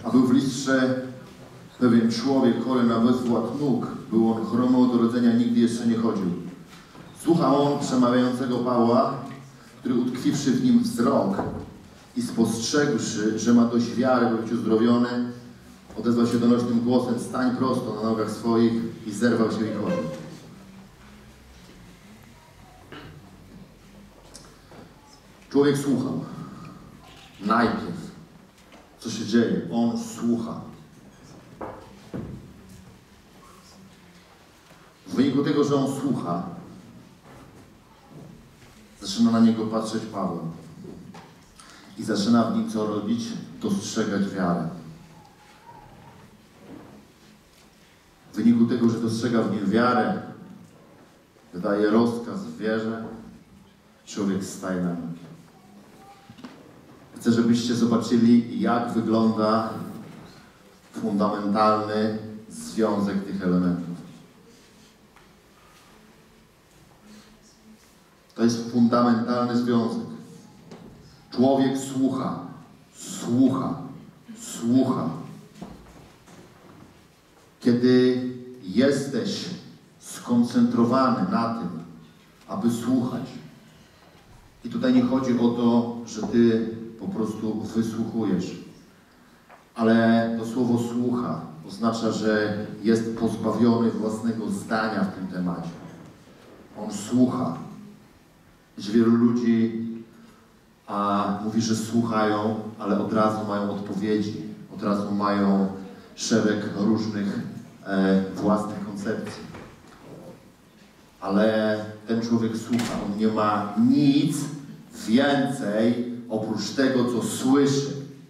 A był w Listrze pewien człowiek chory na bezwład nóg. Był on chromy od urodzenia, nigdy jeszcze nie chodził. Słuchał on przemawiającego Pawła, który utkwiwszy w nim wzrok i spostrzegłszy, że ma dość wiary, by być uzdrowiony, odezwał się donośnym głosem: stań prosto na nogach swoich, i zerwał się i chodził. Człowiek słuchał. Najpierw. Co się dzieje? On słucha. W wyniku tego, że on słucha, zaczyna na niego patrzeć Paweł. I zaczyna w nim co robić? Dostrzegać wiarę. W wyniku tego, że dostrzega w nim wiarę, wydaje rozkaz w wierze, człowiek staje na nogi. Chcę, żebyście zobaczyli, jak wygląda fundamentalny związek tych elementów. To jest fundamentalny związek. Człowiek słucha, słucha, słucha. Kiedy jesteś skoncentrowany na tym, aby słuchać. I tutaj nie chodzi o to, że ty po prostu wysłuchujesz. Ale to słowo słucha oznacza, że jest pozbawiony własnego zdania w tym temacie. On słucha. Że wielu ludzi mówi, że słuchają, ale od razu mają odpowiedzi. Od razu mają szereg różnych własnych koncepcji. Ale ten człowiek słucha. On nie ma nic więcej oprócz tego, co słyszy.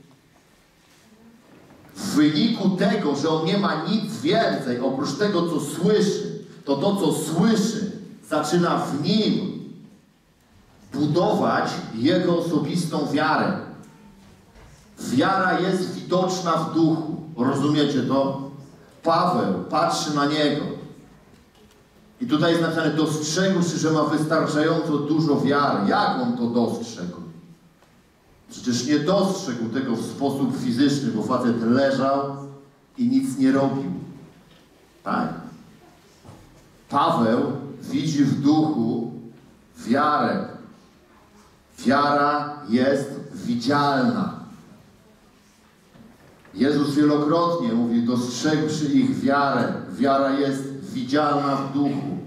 W wyniku tego, że on nie ma nic więcej oprócz tego, co słyszy, to to, co słyszy, zaczyna w nim budować jego osobistą wiarę. Wiara jest widoczna w duchu. Rozumiecie to? Paweł patrzy na niego. I tutaj jest napisane: dostrzegłszy, że ma wystarczająco dużo wiary. Jak on to dostrzegł? Przecież nie dostrzegł tego w sposób fizyczny, bo facet leżał i nic nie robił. Tak? Paweł widzi w duchu wiarę. Wiara jest widzialna. Jezus wielokrotnie mówi: dostrzegłszy ich wiarę. Wiara jest widzialna w duchu.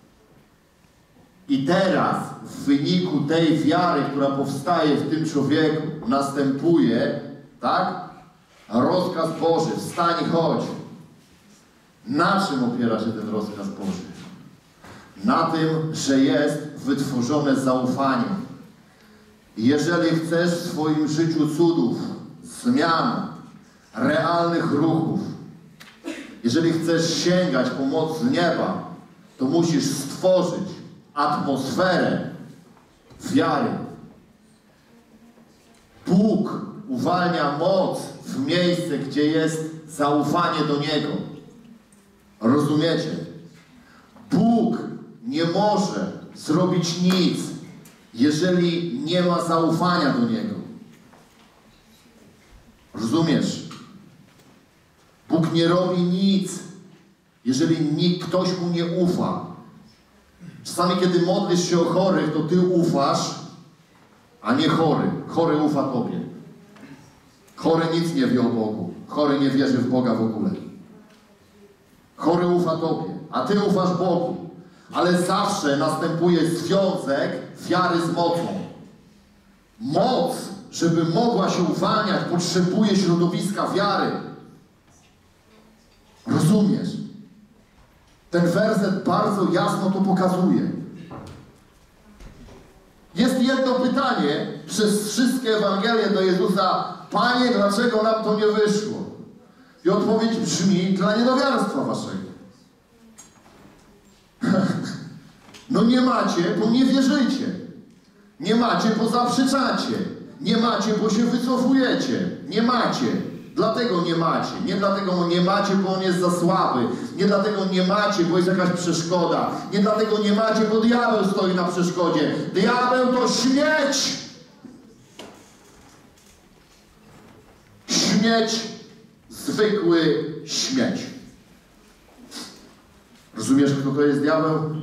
I teraz w wyniku tej wiary, która powstaje w tym człowieku, następuje, tak? Rozkaz Boży: wstań i chodź. Na czym opiera się ten rozkaz Boży? Na tym, że jest wytworzone zaufanie. Jeżeli chcesz w swoim życiu cudów, zmian, realnych ruchów, jeżeli chcesz sięgać pomocy nieba, to musisz stworzyć atmosferę wiary. Bóg uwalnia moc w miejsce, gdzie jest zaufanie do Niego. Rozumiecie? Bóg nie może zrobić nic, jeżeli nie ma zaufania do Niego. Rozumiesz? Bóg nie robi nic, jeżeli ktoś mu nie ufa. Czasami, kiedy modlisz się o chorych, to ty ufasz, a nie chory. Chory ufa tobie. Chory nic nie wie o Bogu. Chory nie wierzy w Boga w ogóle. Chory ufa tobie, a ty ufasz Bogu. Ale zawsze następuje związek wiary z mocą. Moc, żeby mogła się uwalniać, potrzebuje środowiska wiary. Rozumiesz? Ten werset bardzo jasno to pokazuje. Jest jedno pytanie przez wszystkie Ewangelie do Jezusa: Panie, dlaczego nam to nie wyszło? I odpowiedź brzmi: dla niedowiarstwa waszego. No nie macie, bo nie wierzycie. Nie macie, bo zaprzeczacie. Nie macie, bo się wycofujecie. Nie macie. Dlatego nie macie. Nie dlatego nie macie, bo on jest za słaby. Nie dlatego nie macie, bo jest jakaś przeszkoda. Nie dlatego nie macie, bo diabeł stoi na przeszkodzie. Diabeł to śmieć. Śmieć zwykły śmieć. Rozumiesz, kto to jest diabeł?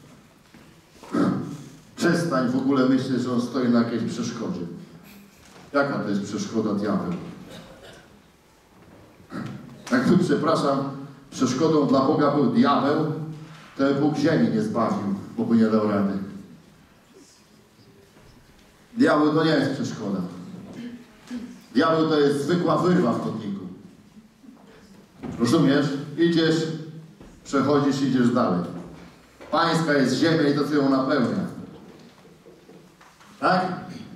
Przestań w ogóle myśleć, że on stoi na jakiejś przeszkodzie. Jaka to jest przeszkoda, diabeł? Jakby, przepraszam, przeszkodą dla Boga był diabeł, to Bóg ziemi nie zbawił, bo by nie dał rady. Diabeł to nie jest przeszkoda. Diabeł to jest zwykła wyrwa w chodniku. Rozumiesz? Idziesz, przechodzisz, idziesz dalej. Pańska jest ziemia i to, co ją napełnia. Tak?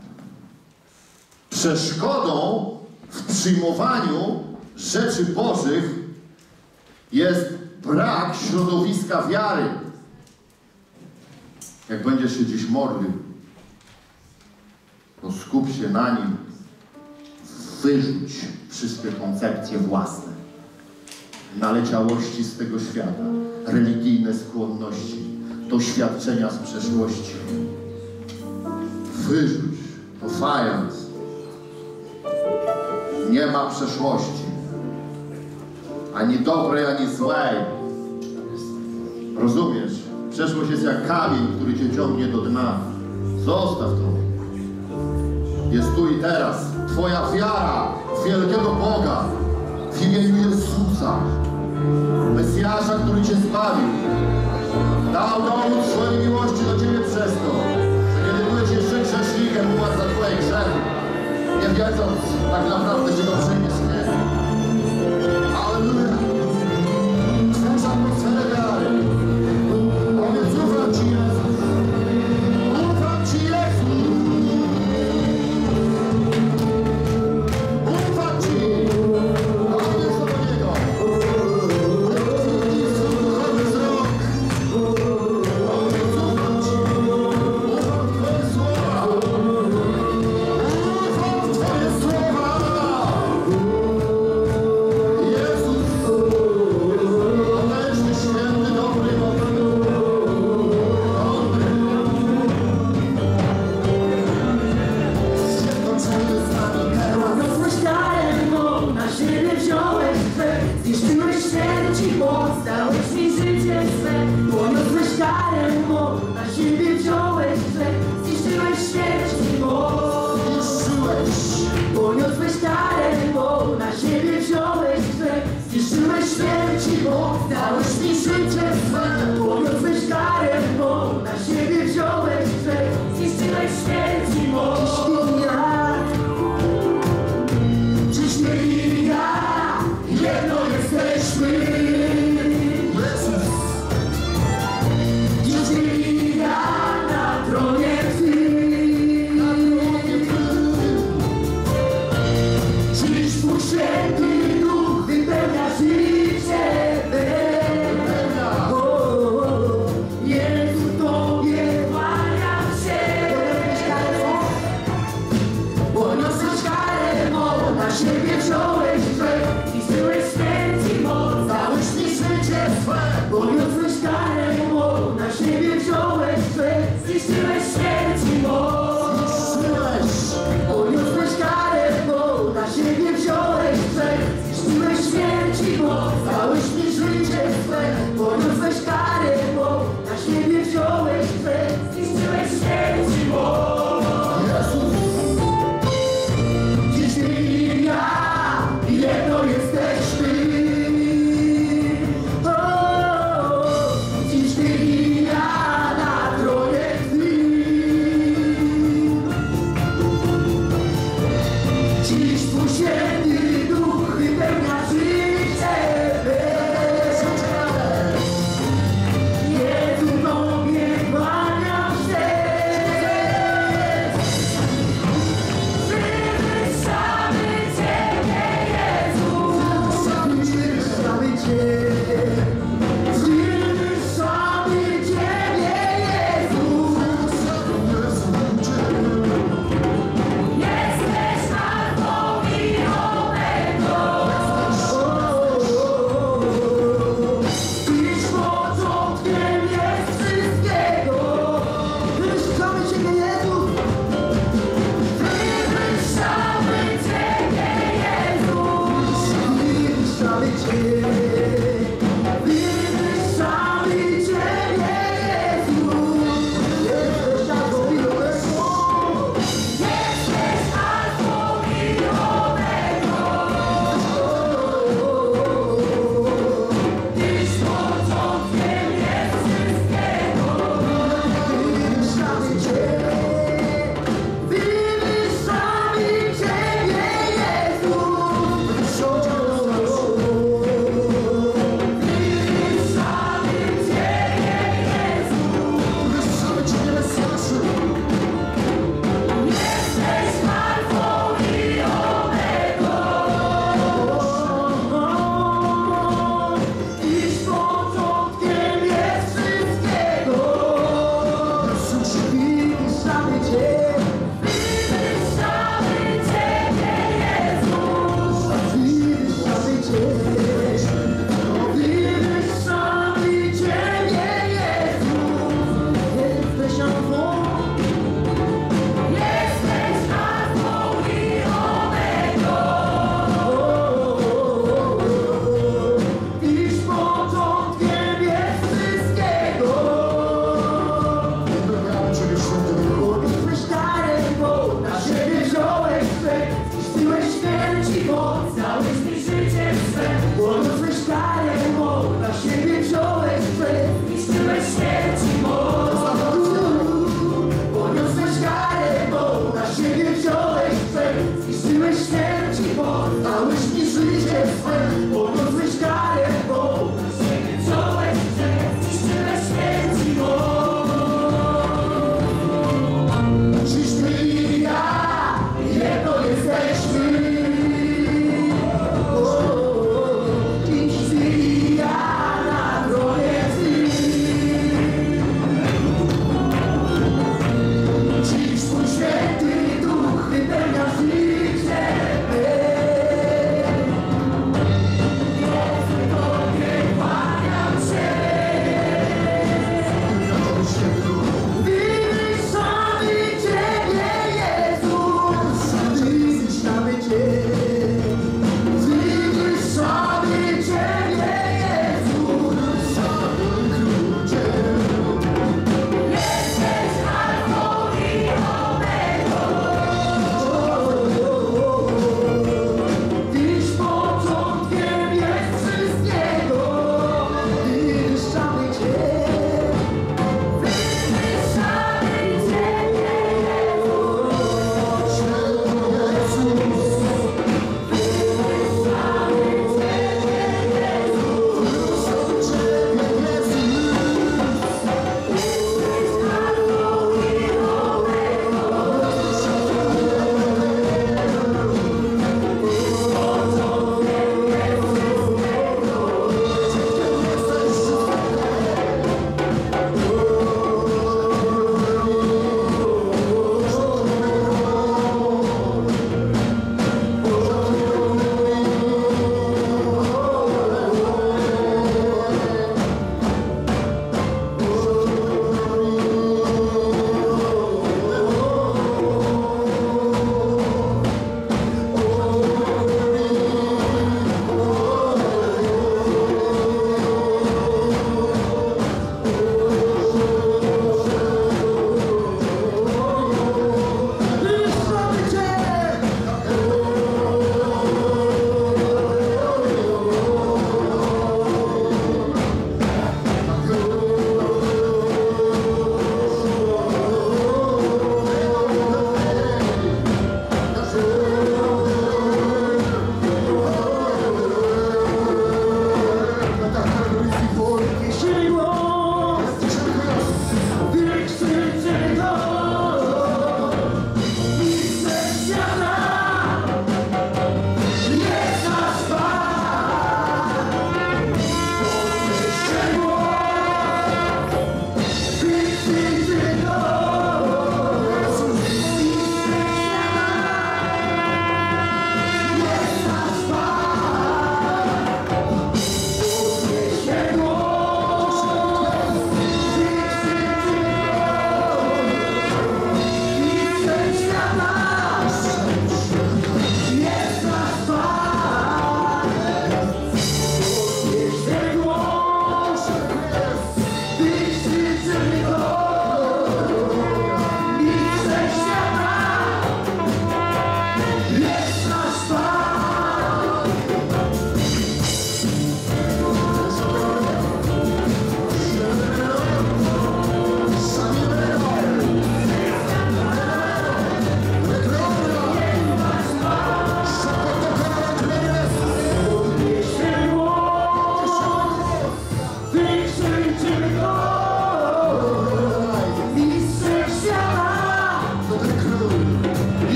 Przeszkodą w przyjmowaniu rzeczy Bożych jest brak środowiska wiary. Jak będziesz się dziś modlił, to skup się na nim. Wyrzuć wszystkie koncepcje własne, naleciałości z tego świata, religijne skłonności, doświadczenia z przeszłości. Wyrzuć to fajans. Nie ma przeszłości. Ani dobrej, ani złej. Rozumiesz? Przeszłość jest jak kamień, który cię ciągnie do dna. Zostaw to. Jest tu i teraz. Twoja wiara w wielkiego Boga, w imieniu Jezusa, Mesjasza, który cię zbawił, dał dowód swojej miłości do ciebie przez to, że kiedy byłeś jeszcze grzesznikiem, umarł za twoje grzechy, nie wiedząc tak naprawdę, że go przyjmiesz, nie. Alleluja! Twórz atmosferę wiary. Powiedz, ufam Ci, Jezus. Ufam Ci, Jezus. Ufam Ci. Powiedz do Niego. Wyciągnij swój duchowy wzrok. Powiedz, ufam Ci. Ufam w Twoje słowa. Ufam w Twoje słowa. Jezus. Potężny, święty, dobry, mądry. Zjednoczony z nami teraz. Rosłeś darem, bo na siebie wziąłeś swe. Zniszczyłeś śmierć i moc, dałeś mi życie swe. Poniosłeś darem, bo na siebie wziąłeś swe. Zniszczyłeś śmierć i moc. Zniszczyłeś. Poniosłeś darem, bo na siebie wziąłeś swe. Zniszczyłeś śmierć i moc, dałeś mi życie swe. Poniosłeś darem, bo na siebie wziąłeś swe. Zniszczyłeś śmierć i moc. Dziś my i ja, jedno jesteśmy. Jezus. Dziś my i ja, na tronie Twym. Na tronie Twym. Dziś Twój święty Duch wypełnia życie me. Jezu, Tobie kłaniam się. Poniosłeś karę, bo na siebie wziąłeś grzech. Zniszczyłeś śmierć i moc, dałeś mi życie swe. Poniosłeś karę, bo na siebie wziąłeś grzech. Zniszczyłeś śmierć i moc. Zniszczyłeś. Poniosłeś karę, bo na siebie wziąłeś grzech. Zniszczyłeś śmierć i moc, dałeś mi życie swe. Poniosłeś karę, bo na siebie wziąłeś grzech. Zniszczyłeś śmierć i moc. Jezus. Dziś Ty i ja, jedno jesteśmy. Dziś Ty i ja, na tronie Twym.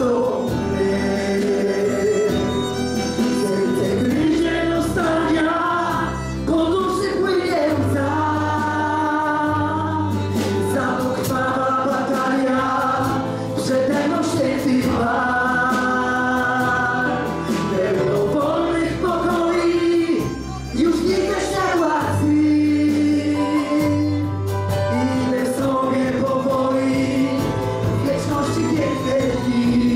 tobą my. Serce gryzie nostalgia, po duszy płynie łza. Za to krwawa batalia, przede mną święty Pan. Pełno wolnych pokoi, już nigdy światła krwi. Idę sobie powoli, w wieczności pięknej dni.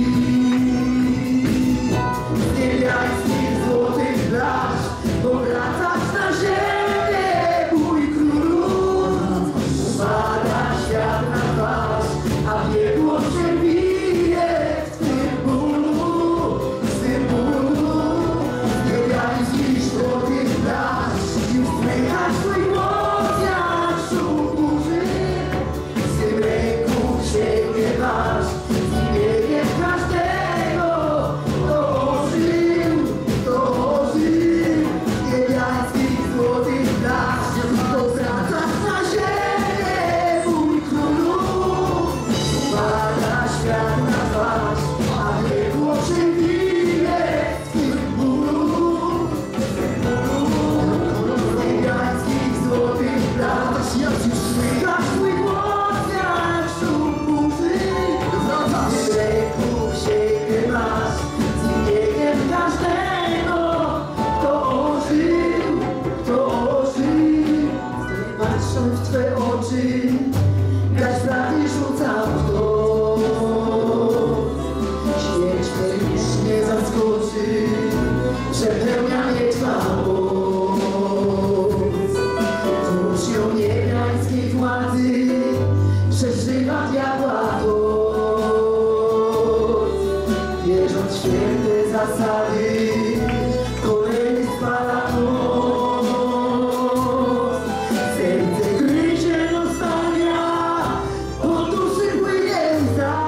Z niebiańskich złotych plaż powracasz na ziemię, mój królu. Upada świat na twarz, a piekło się bije w tym bólu, z tym bólu. Z niebiańskich złotych plaż już słychać twój głos jak szum burzy. Z tym ręku sięgnie masz, z imieniem każdego, kto ożył, kto ożył. Z niebiańskich złotych plaż powracasz na ziemię, mój królu. Upada świat na twarz, a piekło się bije w tym bólu, z tym bólu. Z niebiańskich złotych plaż słychać twój głos jak szum burzy. Z ręku sięgnie masz, z imieniem każdego, kto ożył, kto ożył. Patrzę w twe oczy, gać blady rzucam w to. Śmierć mnie już nie zaskoczy, przepełnia mnie twa moc. Włócznią niebiańskiej władzy przeżywa diabła moc. Wierząc w święte zasady, kolejny spala moc. Serce gryzie nostalgia, po duszy płynie łza.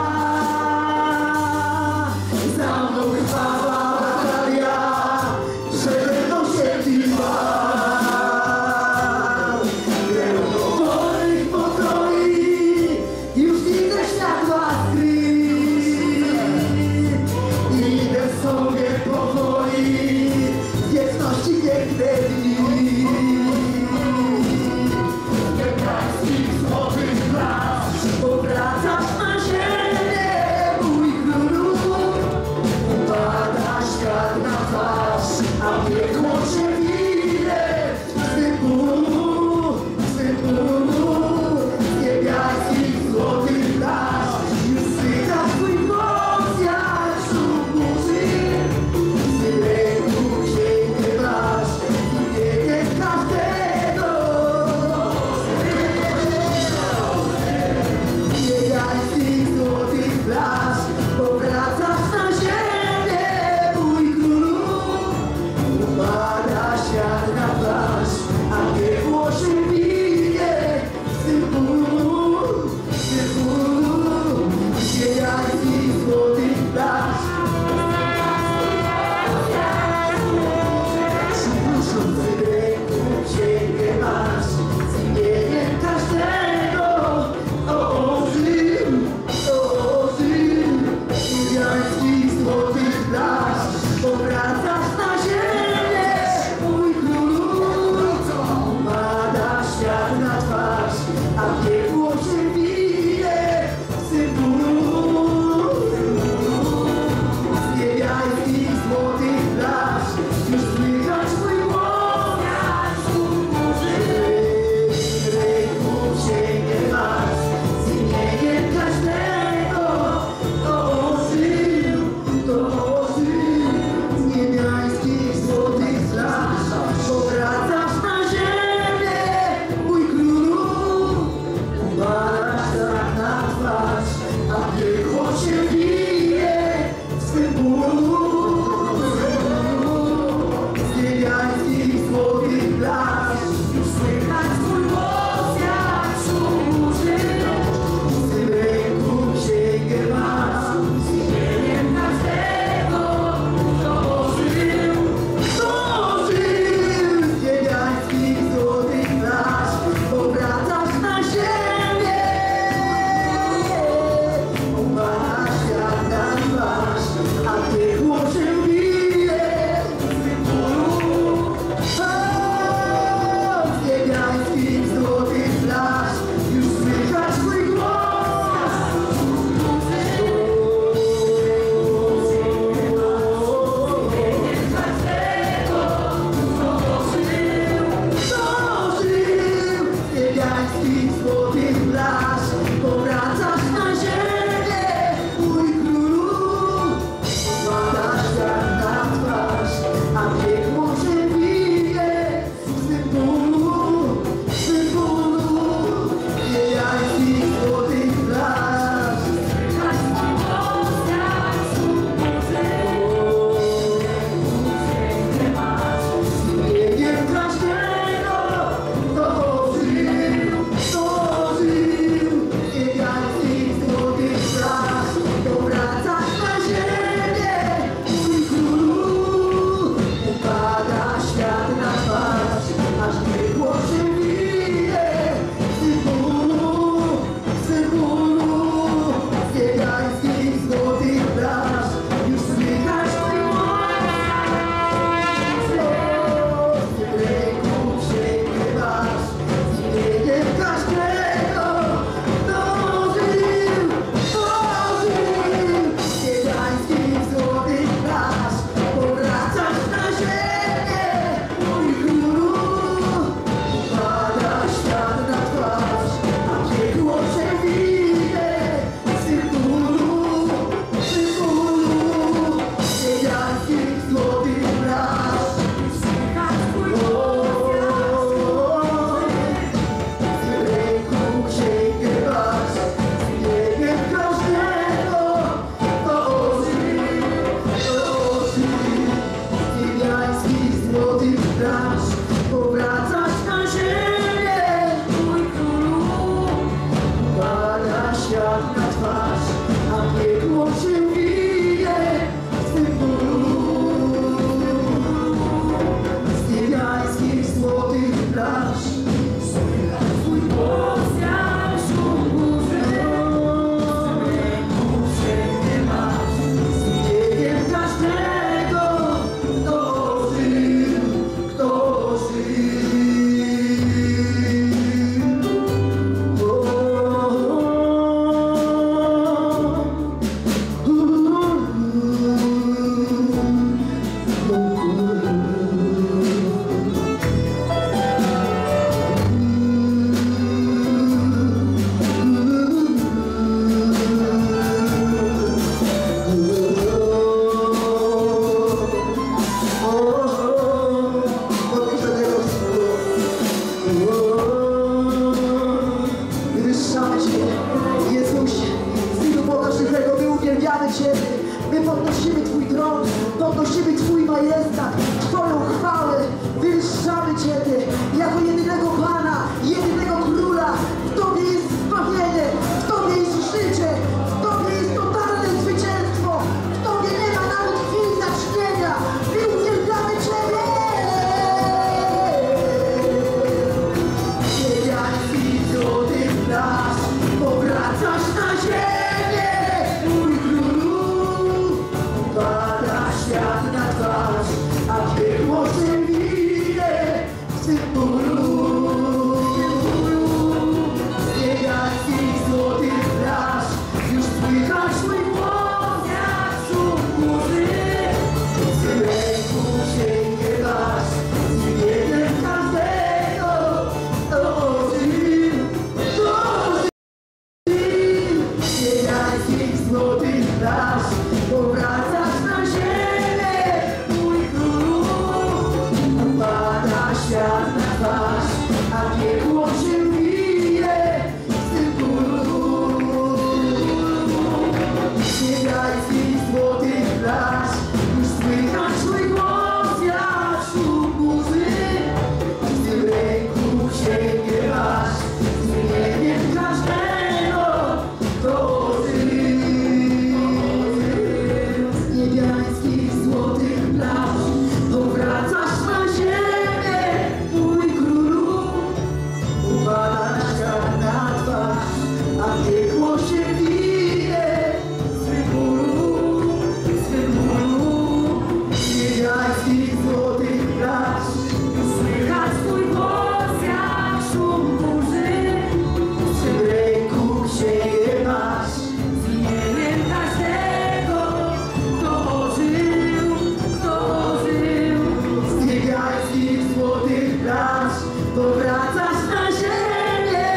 Za mną krwawa batalia, przede mną święty Pan. Pełno wolnych pokoi, już widzę światła skry. Idę sobie powoli, podnosimy Twój tron, podnosimy Twój majestat, Twoją chwałę, wywyższamy Ciebie jako jedynego Pana, jedynego Króla. W Tobie jest zbawienie, w Tobie jest życie, w Tobie jest totalne zwycięstwo, w Tobie nie ma nawet chwili zaćmienia. My uwielbiamy Ciebie! Niebiański złoty blask, powracasz na ziemię, mój Królu. Pada świat na twarz, a piekło się wije w tym bólu. Z niebiańskich złotych blask już słychać mój głos jak szum burzy. Z ręku sięgniesz, z imieniem każdego, kto ożył, kto ożył. Z niebiańskich złotych blask powracasz na ziemię, mój Królu. Upada świat na twarz, a piekło się wije z tym bólu. Z niebiańskich złotych blask już słychać mój głos jak szum burzy. W tym ręku sięgniesz, z imieniem każdego, kto ożył. Z niebiańskich złotych blask powracasz na ziemię, mój Królu. Upada świat na twarz, a piekło się wije w swym bólu, w swym bólu. Z niebiańskich złotych blask już słychać Twój głos jak szum burzy. W swym ręku księgę masz z imieniem każdego, kto ożył, kto ożył. Z niebiańskich złotych blask powracasz na ziemię.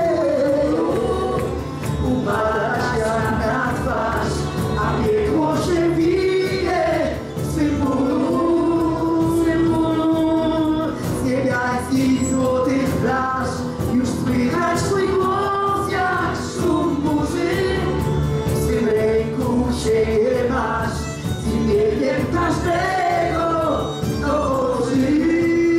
Upada świat na twarz, a piekło się wije w swym bólu, w swym bólu. Z niebiańskich złotych blask już słychać Twój głos jak szum burzy. W swym ręku sięgę masz z imieniem każdego, kto ożył.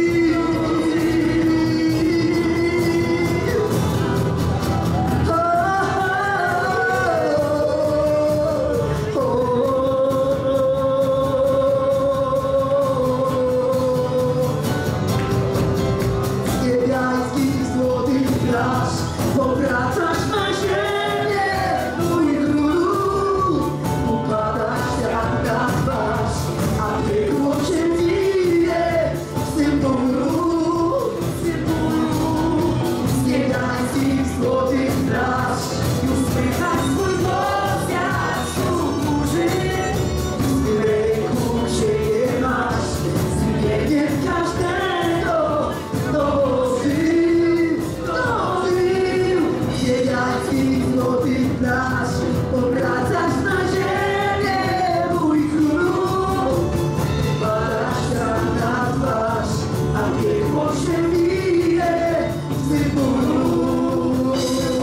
Z niebiańskich złotych blask powracasz na ziemię, mój Królu. Upada świat na twarz, a piekło się wije w tym bólu, w tym bólu. Z niebiańskich złotych blask już słychać Twój głos jak szum burzy. W tym ręku księgę masz z imieniem każdego, kto ożył, kto ożył. Z niebiańskich złotych blask powracasz na ziemię, mój Królu. Pada świat na twarz, a piekło się wije w tym bólu.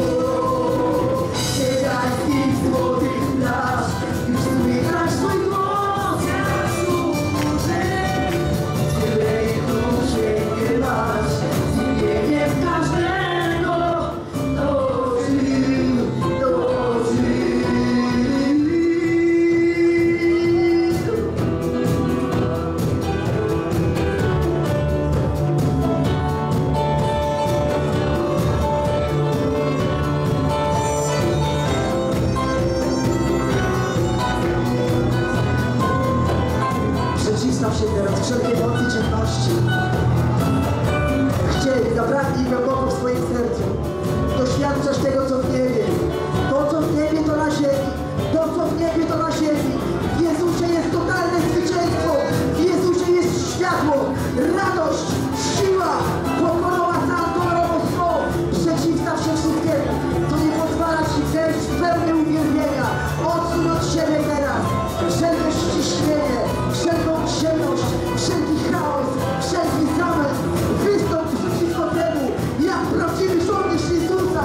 Z niebiańskich złotych blask już słychać Twój głos jak szum burzy. W tym ręku księgę masz z imieniem każdego, kto ożył, kto ożył. Przeciwstaw się teraz wszelkiej mocy ciemności. Chciej, zabraknij głęboko w swoim sercu. Doświadczasz tego, co w niebie. To, co w niebie, to na ziemi. To, co w niebie, to na ziemi. W Jezusie jest totalne zwycięstwo. W Jezusie jest światło, radość, siła, pokonowa całą zło. Przeciwstaw się wszystkiemu, co nie pozwala Ci wejść w pełnię uwielbienia. Odsuń od siebie teraz wszelkie ściśnienie, wszelką ciemność, wszelki chaos, wszelki zamęt. Wystąp przeciwko temu, jak prawdziwy żołnierz Jezusa.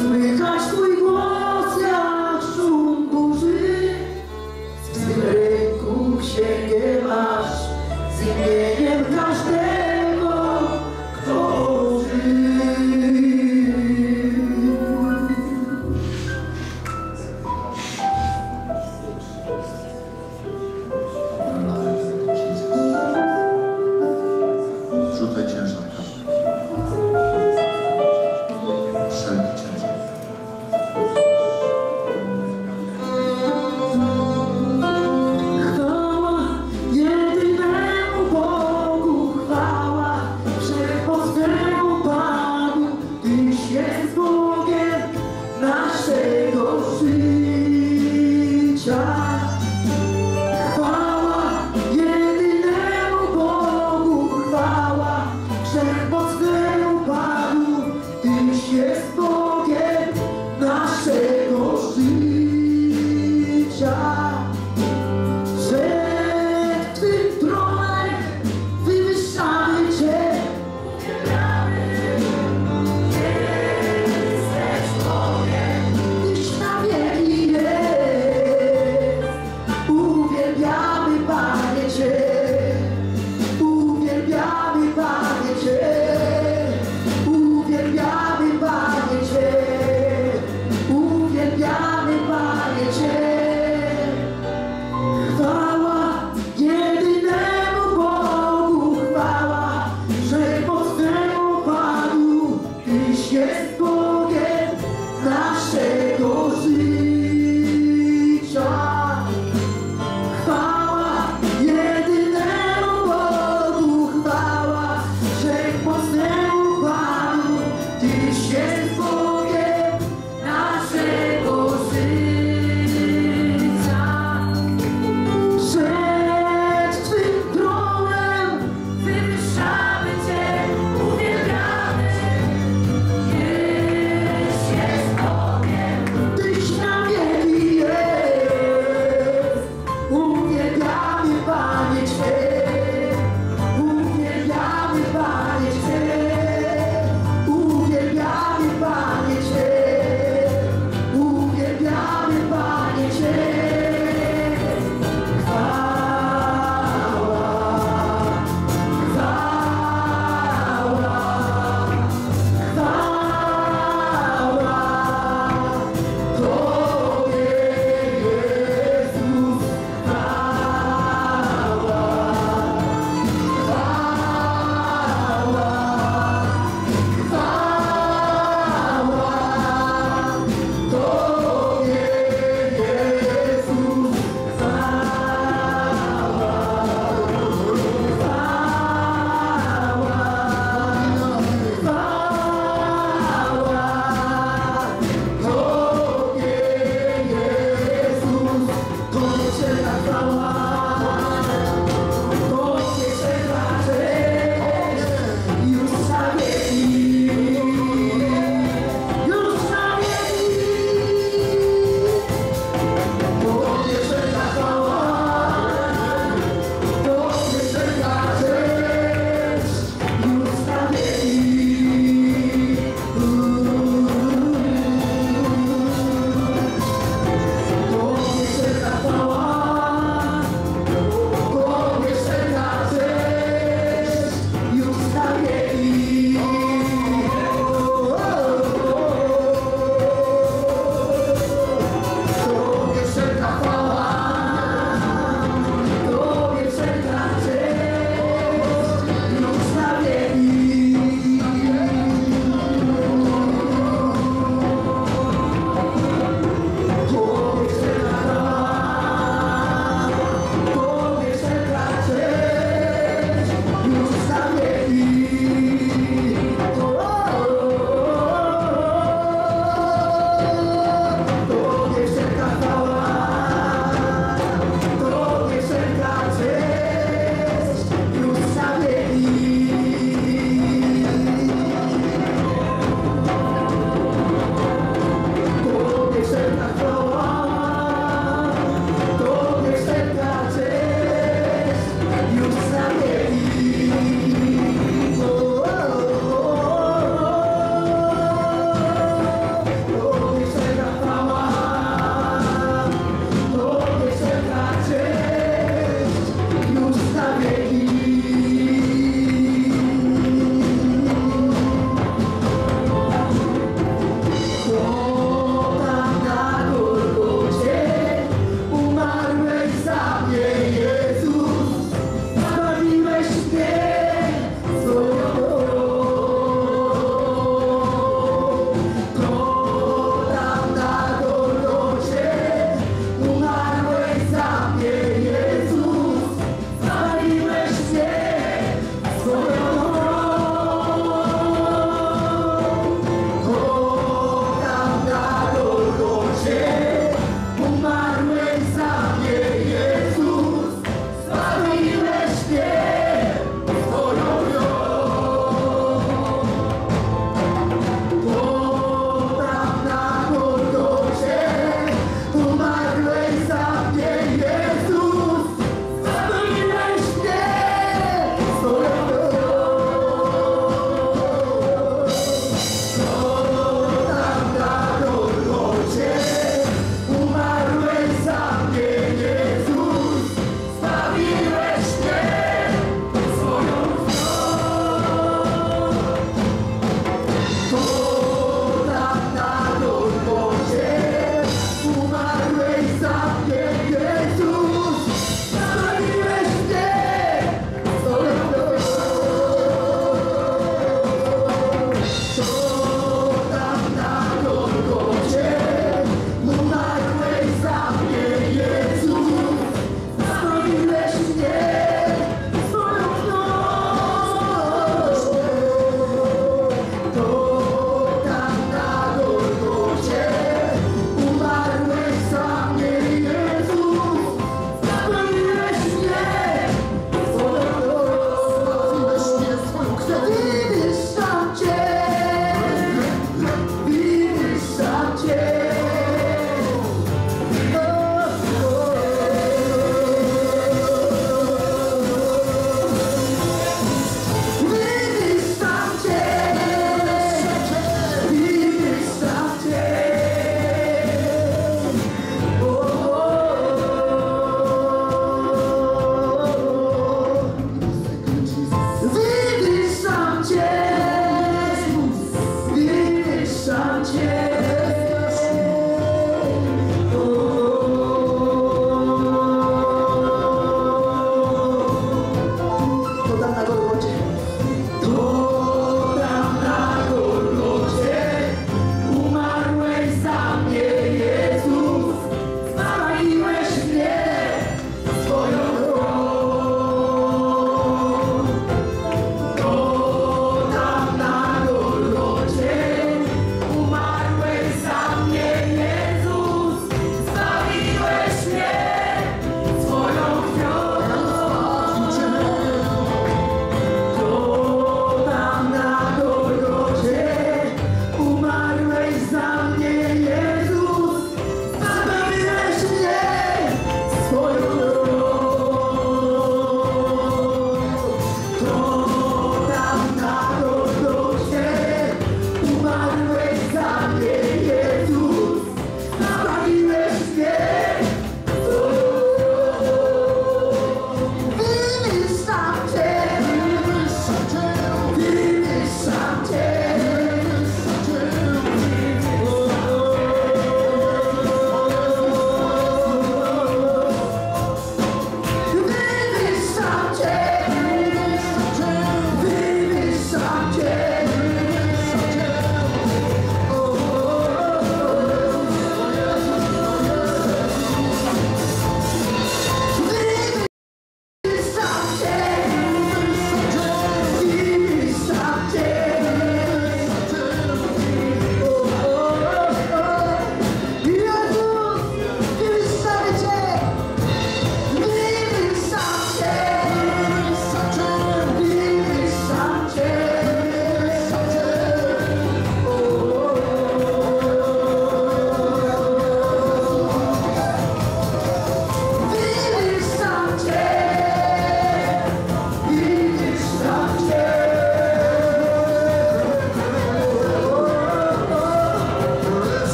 Słychać twój głos jak szum burzy. W swym ręku księgę masz z imieniem każdego, kto żył. Rzucaj ciężar każdy. Wszelki ciężar.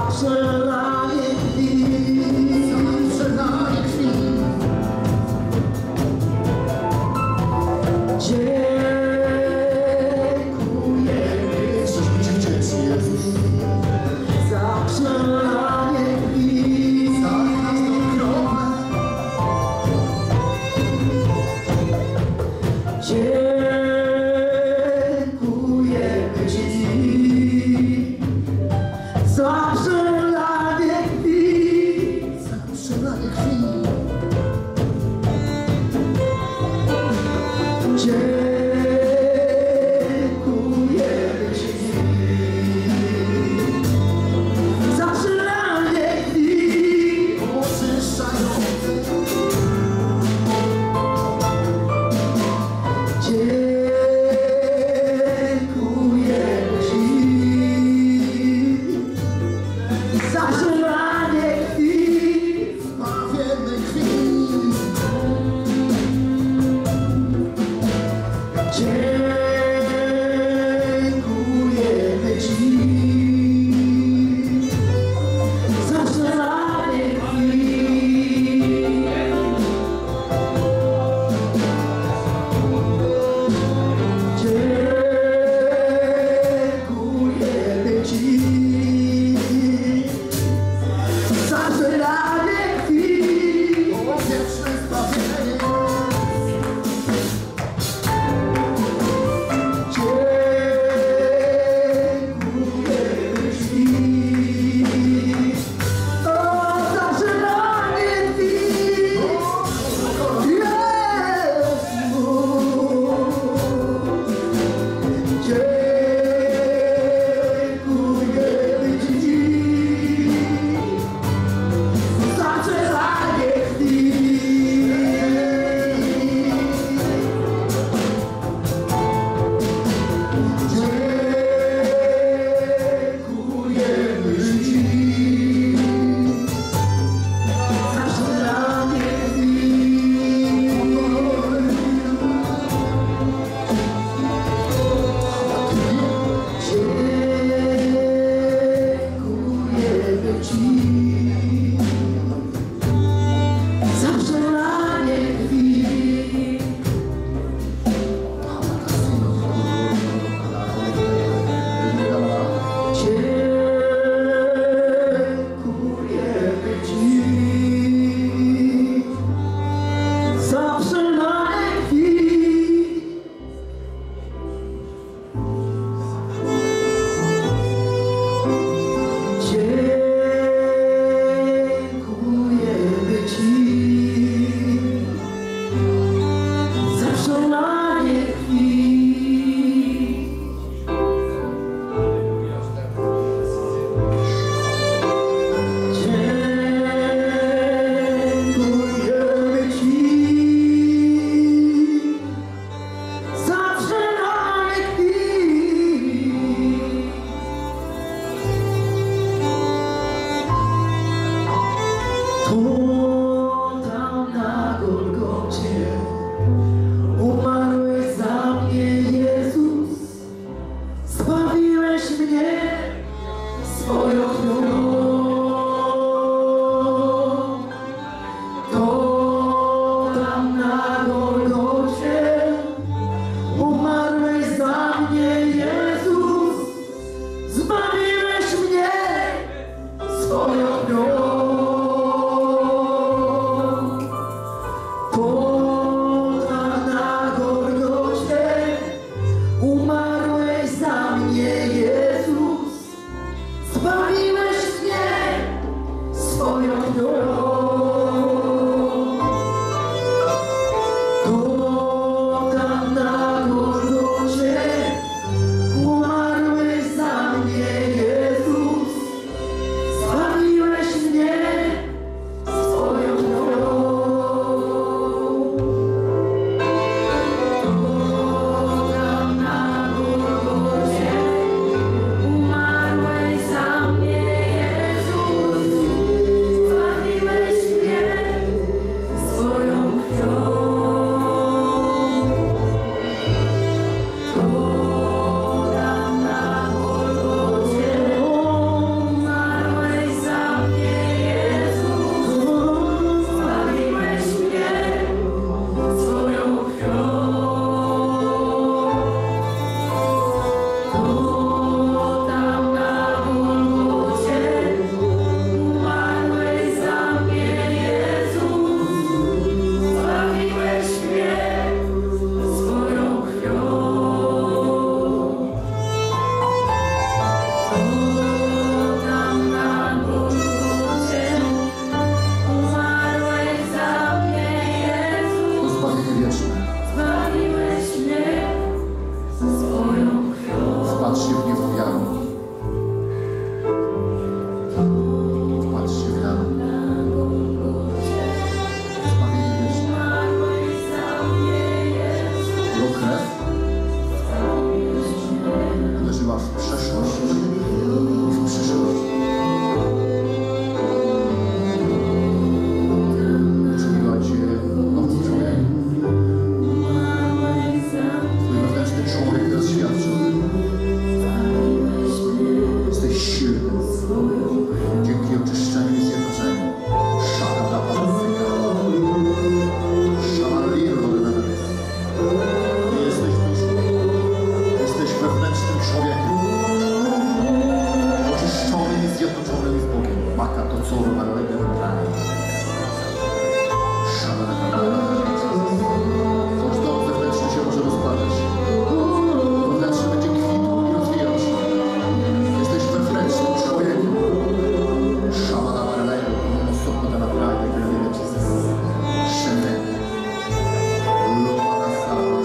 za przelanie krwi. Dziękujemy Ci za przelanie krwi. Dziękujemy Ci za przelanie krwi. Dziękujemy Ci za przelanie krwi. Dziękujemy Ci za przelanie krwi. Dziękujemy Ci za przelanie krwi. Dziękujemy Ci za przelanie krwi. Dziękujemy Ci za przelanie krwi. Jezu. Dziękujemy Ci za przelanie krwi. Dziękujemy Ci za przelanie Dziękujemy Ci za przelanie krwi. Dziękujemy Ci za przelanie krwi. Dziękujemy Ci za przelanie krwi. Dziękujemy Ci za przelanie krwi. To tam na Golgocie umarłeś za mnie, Jezus. Zbawiłeś mnie swoją krwią. To tam na Golgocie umarłeś za mnie, Jezus. Zbawiłeś mnie swoją krwią. To tam na Golgocie umarłeś za mnie, Jezus. Zbawiłeś mnie swoją krwią. To tam na Golgocie umarłeś za mnie, Paka to co robalego wybranie. Choć dom wewnętrzny się może rozpadać. Wewnętrzny będzie kwitł i rozwijał się. Jesteś wewnętrznym człowiekiem. Szamana Marlego, osobno ta naprawdę, która nie leci ze szemy. Lomana Sala,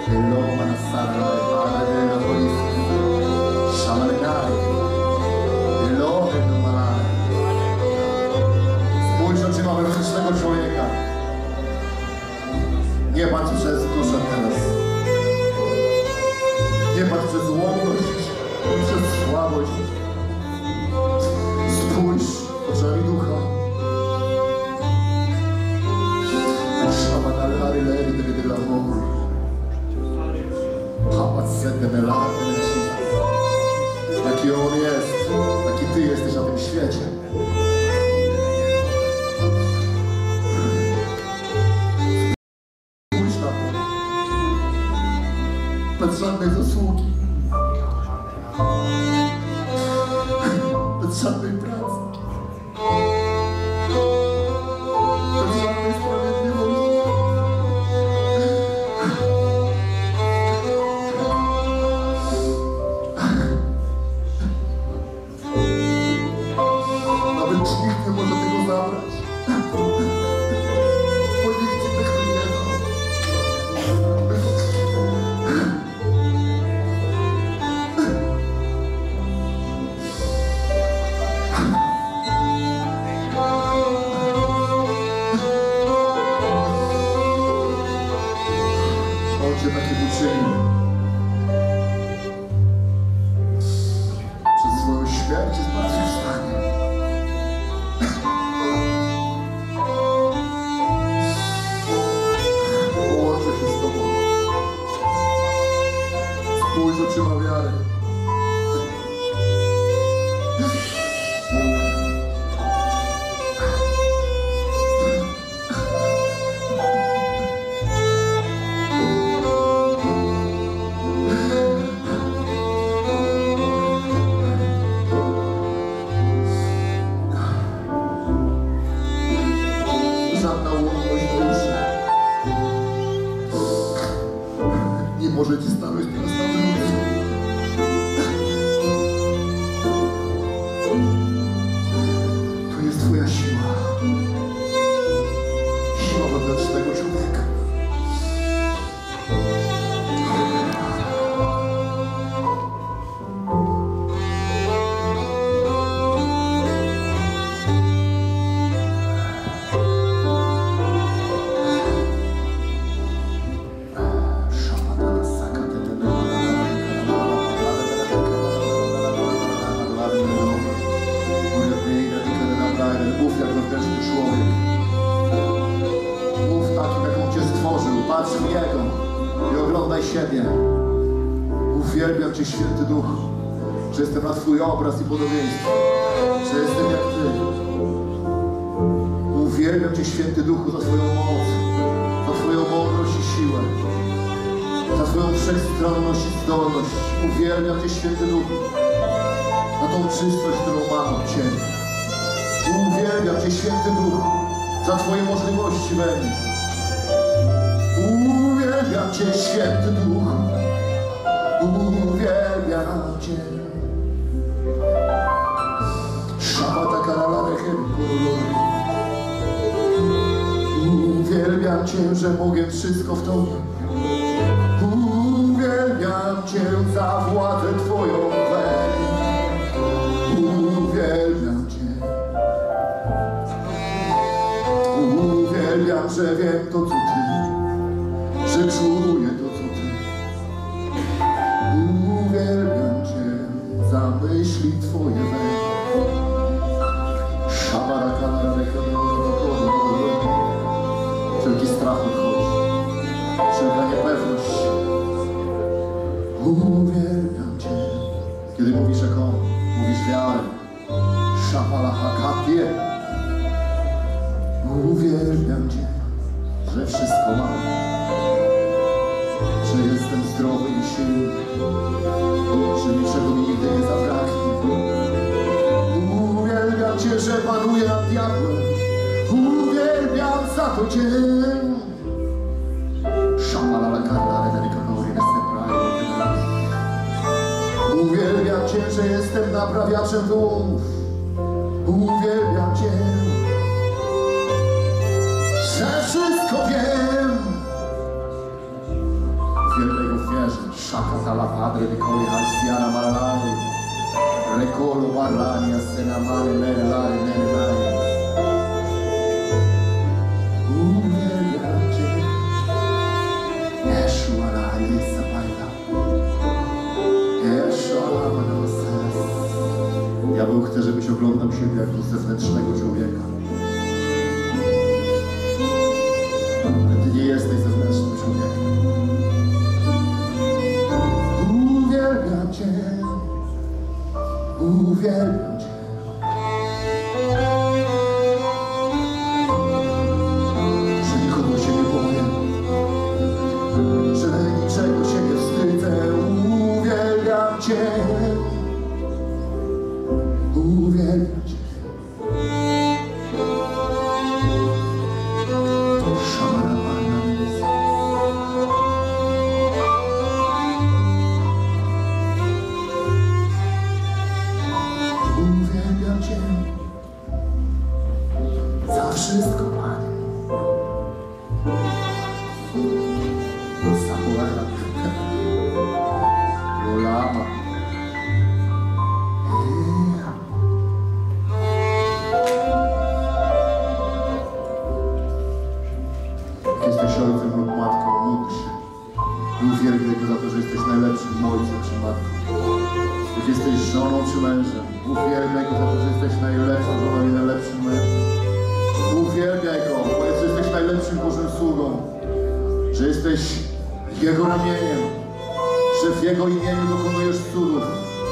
Spójrz oczyma wewnętrznego człowieka. Nie patrz przez duszę teraz. Nie patrz przez łomność, przez słabość. Spójrz oczami ducha. Taki on jest, taki ty jesteś na tym świecie. Spójrz na to. Bez żadnej zasługi. Bez żadnej pracy. Bez żadnej sprawiedliwości. Nawet nikt nie może tego zabrać. Bo nikt ci tego nie dał. On cię takim uczynił. Przez swoją śmierć i zmartwychwstanie. Połączę się z Tobą. Spójrz oczyma wiary. Żadna łomność duszy nie może ci stanąć teraz na drodze. To jest twoja siła. Siła wewnętrznego człowieka. Mów jak wewnętrzny człowiek. Mów takim, jak On cię stworzył. Patrz w Niego i oglądaj siebie. Uwielbiam Cię, Święty Duch, że jestem na Twój obraz i podobieństwo. Że jestem jak Ty. Uwielbiam Cię, Święty Duchu, za Twoją moc, za Twoją mądrość i siłę, za Twoją wszechstronność i zdolność. Uwielbiam Cię, Święty Duchu, za tą czystość, którą mam od Ciebie. Uwielbiam Cię, Święty Duch, za Twoje możliwości we mnie. Uwielbiam Cię, Święty Duch. Uwielbiam Cię. Uwielbiam Cię, że mogę wszystko w Tobie. Uwielbiam Cię za władzę Twoją we mnie. Uwielbiam Cię. Uwielbiam, że wiem to, co Ty, że czuję to, co Ty. Uwielbiam Cię za myśli Twoje we mnie. Wszelki strach odchodzi, wszelka niepewność. Uwielbiam Cię, kiedy mówisz jak On, mówisz wiarę. Szapalachakapie. Uwielbiam Cię, że wszystko mam, że jestem zdrowy i silny, że niczego mi nigdy nie zabraknie. Uwielbiam Cię, że panuję nad diabłem. Uwielbiam za to Cię. Uwielbiam Cię, że jestem naprawiaczem wyłomów. Uwielbiam Cię, że wszystko wiem. Uwielbiaj go w wierze. Szaka tala padre de coli hastiana maralari. Recolo barlania senamane merelari merelari. Uwielbiam Cię. Yeshua la Yesa Paita. Yeshua la Manosas. Diabeł chce, żebyś oglądał siebie jako zewnętrznego człowieka. Ale Ty nie jesteś zewnętrznym człowiekiem. Uwielbiam Cię. Uwielbiam Cię. Że nikogo się nie boję. Że niczego się nie wstydzę. Uwielbiam Cię. Uwielbiam Cię. Szamarawana jest. Uwielbiam Cię. Za wszystko, Panie. Samuela. Olama. Jesteś ojcem lub matką, módl się. I uwielbiaj go za to, że jesteś najlepszym ojcem czy matką. Jak jesteś żoną czy mężem, uwielbiaj go za to, że jesteś najlepszą żoną i najlepszym mężem. Uwielbiaj go, powiedz, że jesteś najlepszym Bożym sługą, że jesteś Jego ramieniem, że w Jego imieniu dokonujesz cudów.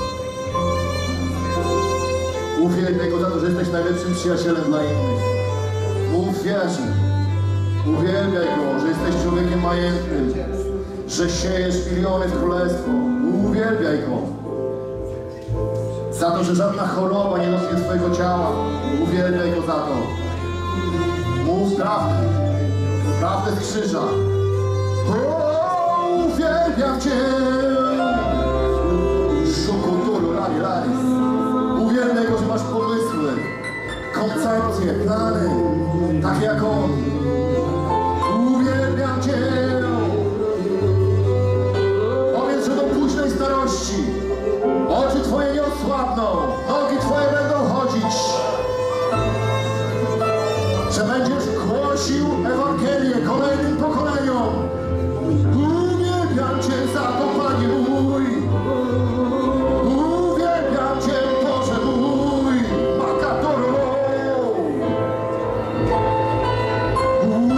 Uwielbiaj go za to, że jesteś najlepszym przyjacielem dla innych. Mów wierzy. Uwielbiaj go, że jesteś człowiekiem majętnym, że siejesz miliony w królestwo. Uwielbiaj go. Za to, że żadna choroba nie dotknie twojego ciała. Uwielbiaj go za to. Mów prawdę. Prawdę z krzyża. O, uwielbiam Cię. Szukuturu, lari, laris. Uwielbiaj go, że masz pomysły, koncepcje, plany, takie jak on. Uwielbiam Cię. Powiedz, że do późnej starości oczy Twoje nie osłabną, nogi Twoje będą chodzić, że będziesz głosił Ewangelię kolejnym pokoleniom. Uwielbiam Cię za to, Panie mój. Uwielbiam Cię, Boże mój. Makatoro.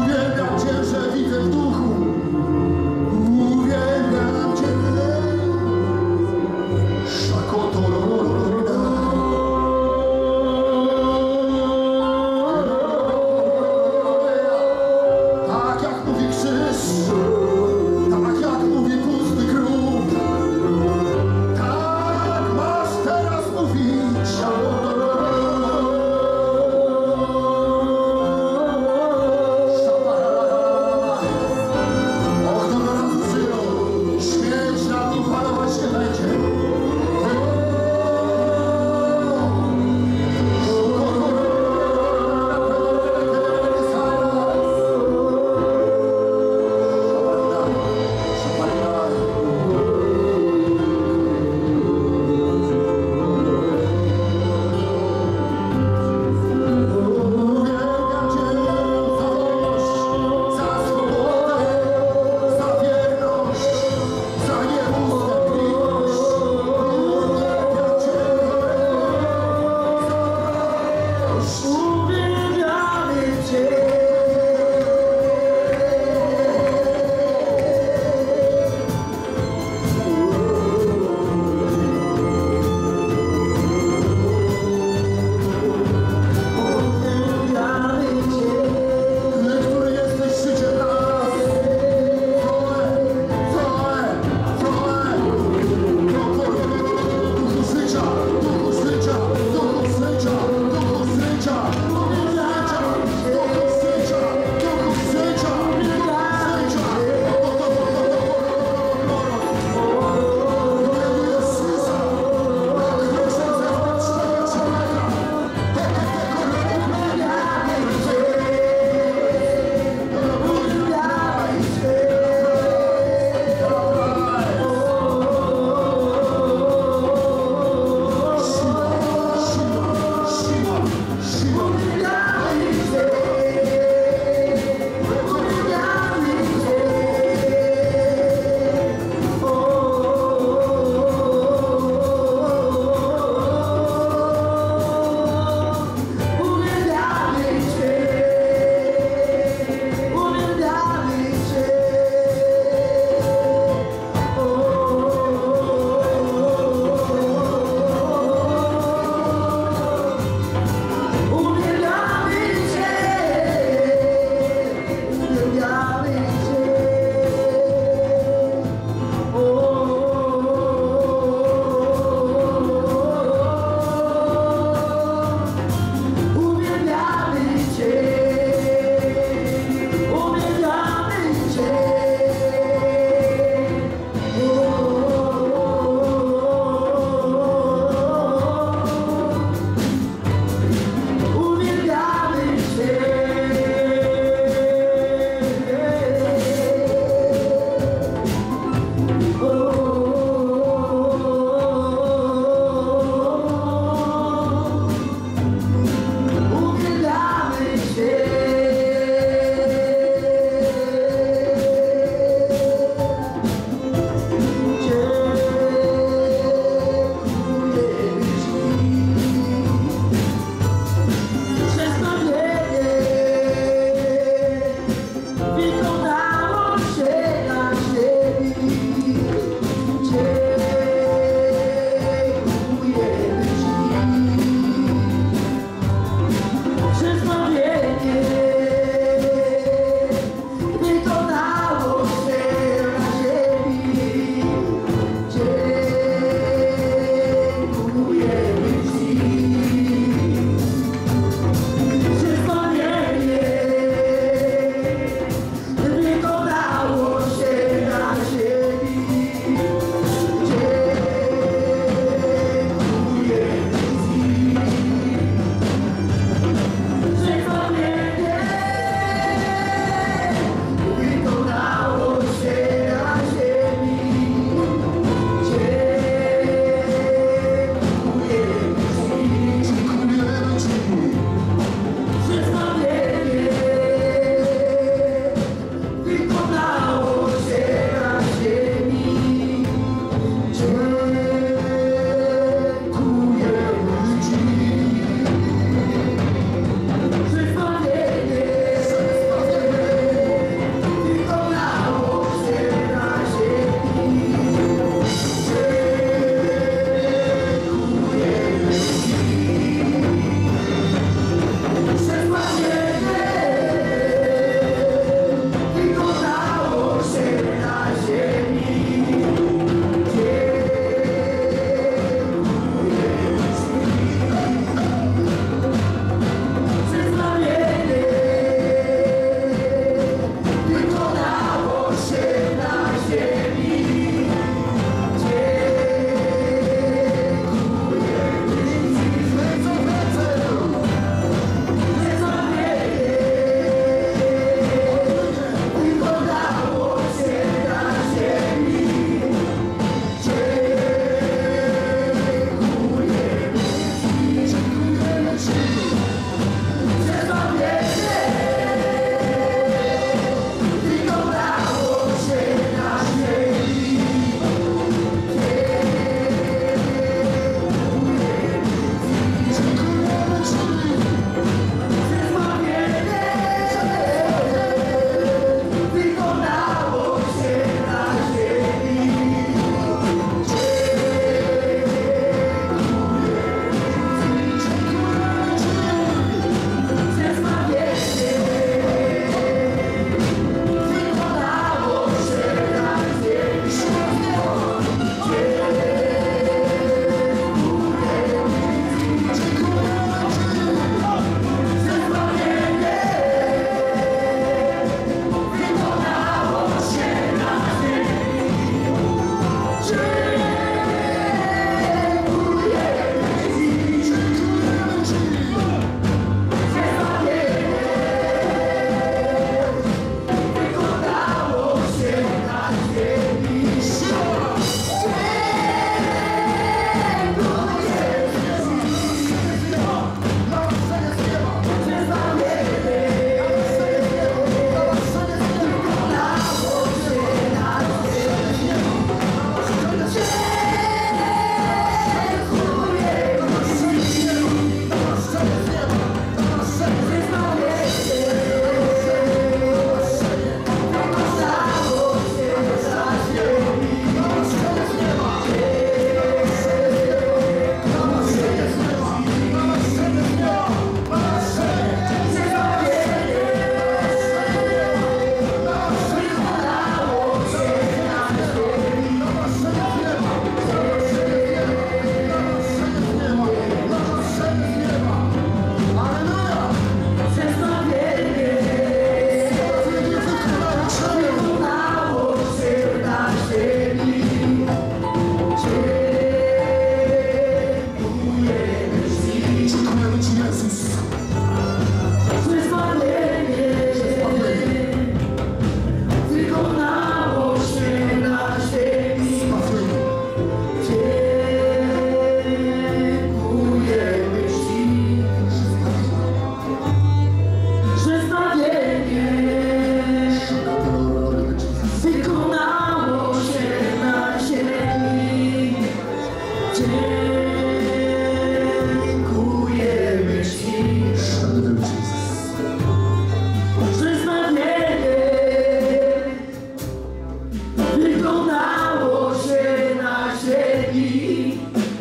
wykonało się na ziemi.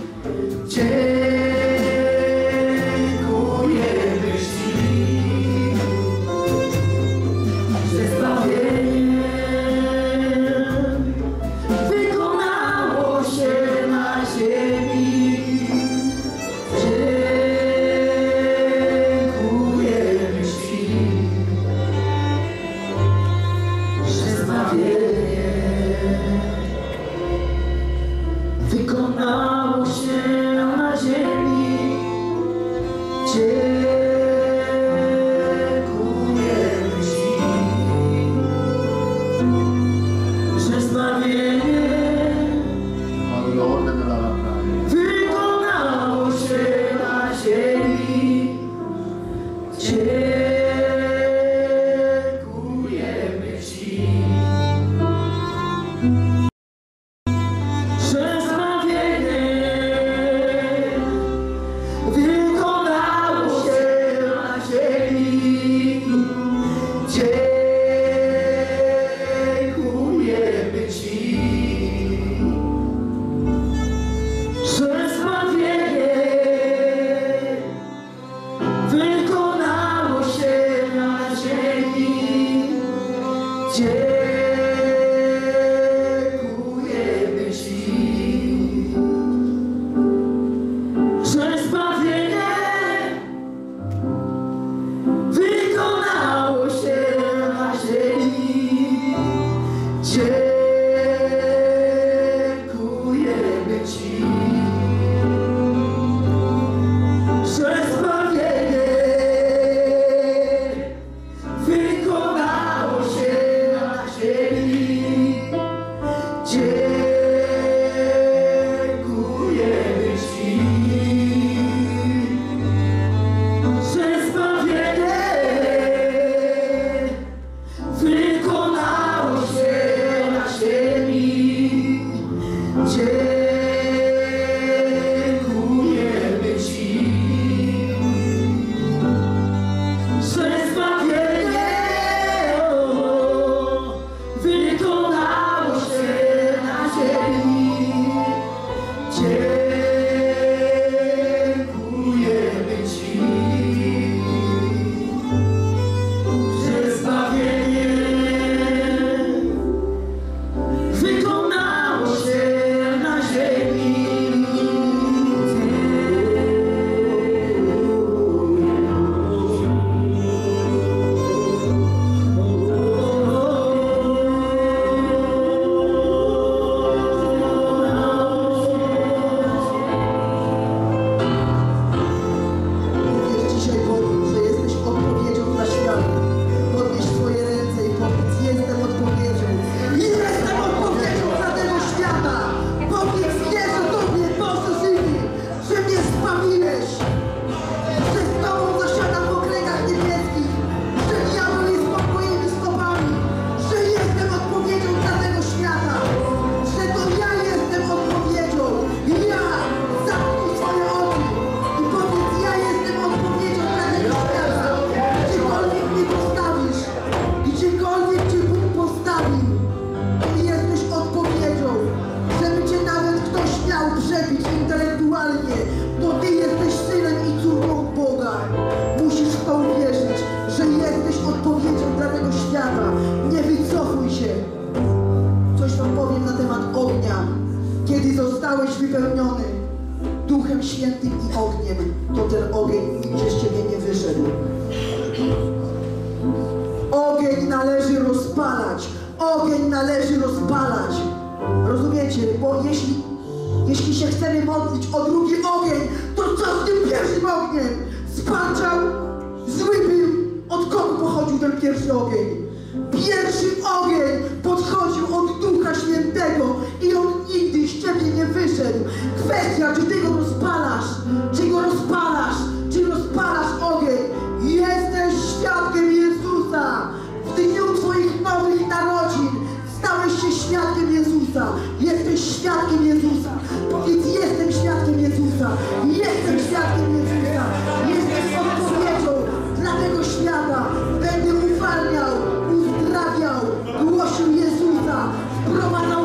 Dziękujemy Ci, że zbawienie wykonało się na ziemi. Dziękujemy Ci, że zbawienie wykonało się na ziemi. Dziękujemy Ci, że zbawienie wykonało się na ziemi. Dziękujemy Ci, że zbawienie wykonało się na ziemi. Dziękujemy Ci, że zbawienie wykonało się na ziemi. Dziękujemy Ci, że zbawienie wykonało się na ziemi. Dziękujemy Ci, że zbawienie wykonało się na ziemi. Dziękujemy Ci, że zbawienie wykonało się na ziemi. Dziękujemy Ci, że zbawienie wykonało się na ziemi. Dziękujemy Ci, że zbawienie wykonało się na ziemi. Mówisz dzisiaj Bogu, że jesteś odpowiedzią na świat. Podnieś swoje ręce i powiedz: jestem odpowiedzią. Jestem odpowiedzią dla tego świata. Powiedz: wierzę Tobie, Boże żywy, że mnie zbawiłeś. Że z Tobą zasiadam w okręgach niebieskich. Że diabeł jest pod moimi stopami. Że jestem odpowiedzią dla tego świata. Że to ja jestem odpowiedzią. Ja! Zamknij swoje oczy i powiedz: ja jestem odpowiedzią dla tego świata. Gdziekolwiek mnie postawisz, gdziekolwiek Cię Bóg postawił, Ty jesteś odpowiedzią. Żeby Cię nawet ktoś miał przebić intelektualnie, to Ty jesteś synem i córką Boga. Musisz w to uwierzyć, że jesteś odpowiedzią dla tego świata. Nie wycofuj się. Coś Wam powiem na temat ognia. Kiedy zostałeś wypełniony Duchem Świętym i ogniem, to ten ogień nigdzie z Ciebie nie wyszedł. Ogień należy rozpalać. Ogień należy rozpalać. Rozumiecie? Bo jeśli się chcemy modlić o drugi ogień, to co z tym pierwszym ogniem? Sparczał, zły był. Od kogo pochodził ten pierwszy ogień? Pierwszy ogień podchodził od Ducha Świętego i on nigdy z Ciebie nie wyszedł. Kwestia, czy Ty go rozpalasz, czy go rozpalasz, czy rozpalasz ogień. Jesteś świadkiem Jezusa. W dniu Twoich nowych narodzin stałeś się świadkiem Jezusa. Jesteś świadkiem Jezusa. Powiedz: jestem świadkiem Jezusa. Jestem świadkiem Jezusa. Jesteś odpowiedzią dla tego świata. Będę uwalniał, uzdrawiał, głosił Jezusa. Wprowadzał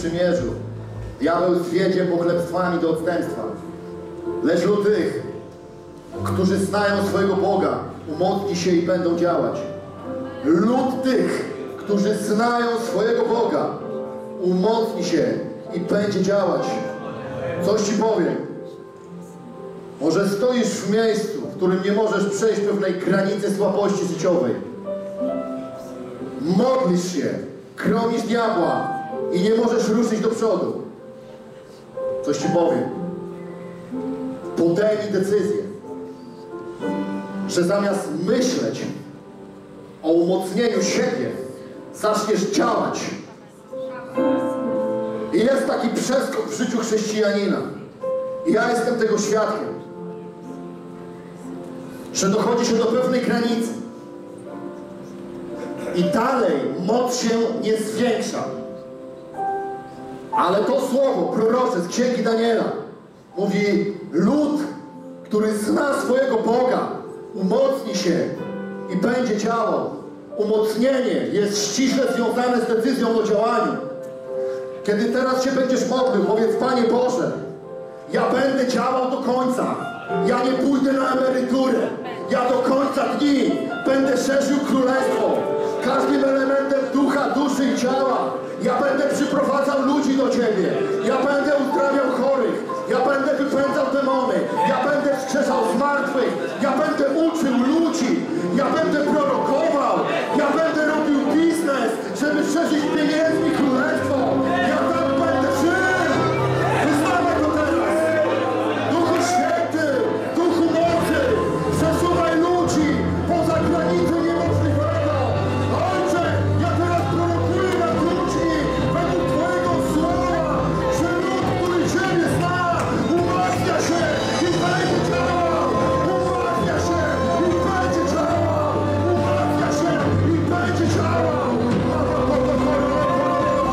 przymierzu. Diabeł zwiedzie pochlebstwami do odstępstwa. Lecz lud tych, którzy znają swojego Boga, umocni się i będą działać. Lud tych, którzy znają swojego Boga, umocni się i będzie działać. Coś ci powiem. Może stoisz w miejscu, w którym nie możesz przejść pewnej granicy słabości życiowej. Modlisz się, gromisz diabła i nie możesz ruszyć do przodu. Coś ci powiem. Podejmij decyzję, że zamiast myśleć o umocnieniu siebie, zaczniesz działać. I jest taki przeskok w życiu chrześcijanina. I ja jestem tego świadkiem, że dochodzi się do pewnej granicy i dalej moc się nie zwiększa. Ale to słowo prorocze z Księgi Daniela mówi: lud, który zna swojego Boga, umocni się i będzie działał. Umocnienie jest ściśle związane z decyzją o działaniu. Kiedy teraz się będziesz modlił, powiedz: Panie Boże, ja będę działał do końca. Ja nie pójdę na emeryturę. Ja do końca dni będę szerzył królestwo. Każdym elementem ducha, duszy i ciała. Ja będę przyprowadzał ludzi do Ciebie. Ja będę uzdrawiał chorych. Ja będę wypędzał demony. Ja będę wskrzeszał zmartwych. Ja będę uczył ludzi. Ja będę prorokował. Ja będę robił biznes, żeby szerzyć pieniędzmi królestwo. Ja tak będę żył. Wyznawaj to teraz. Duchu Święty, Duchu Mocy, przesuwaj ludzi poza granicę niemożliwego. Ojcze, ja teraz prorokuję nad ludźmi według Twojego słowa, że lud, który Ciebie zna, umacnia się i będzie działał. Umacnia się i będzie działał. Umacnia się i będzie działał.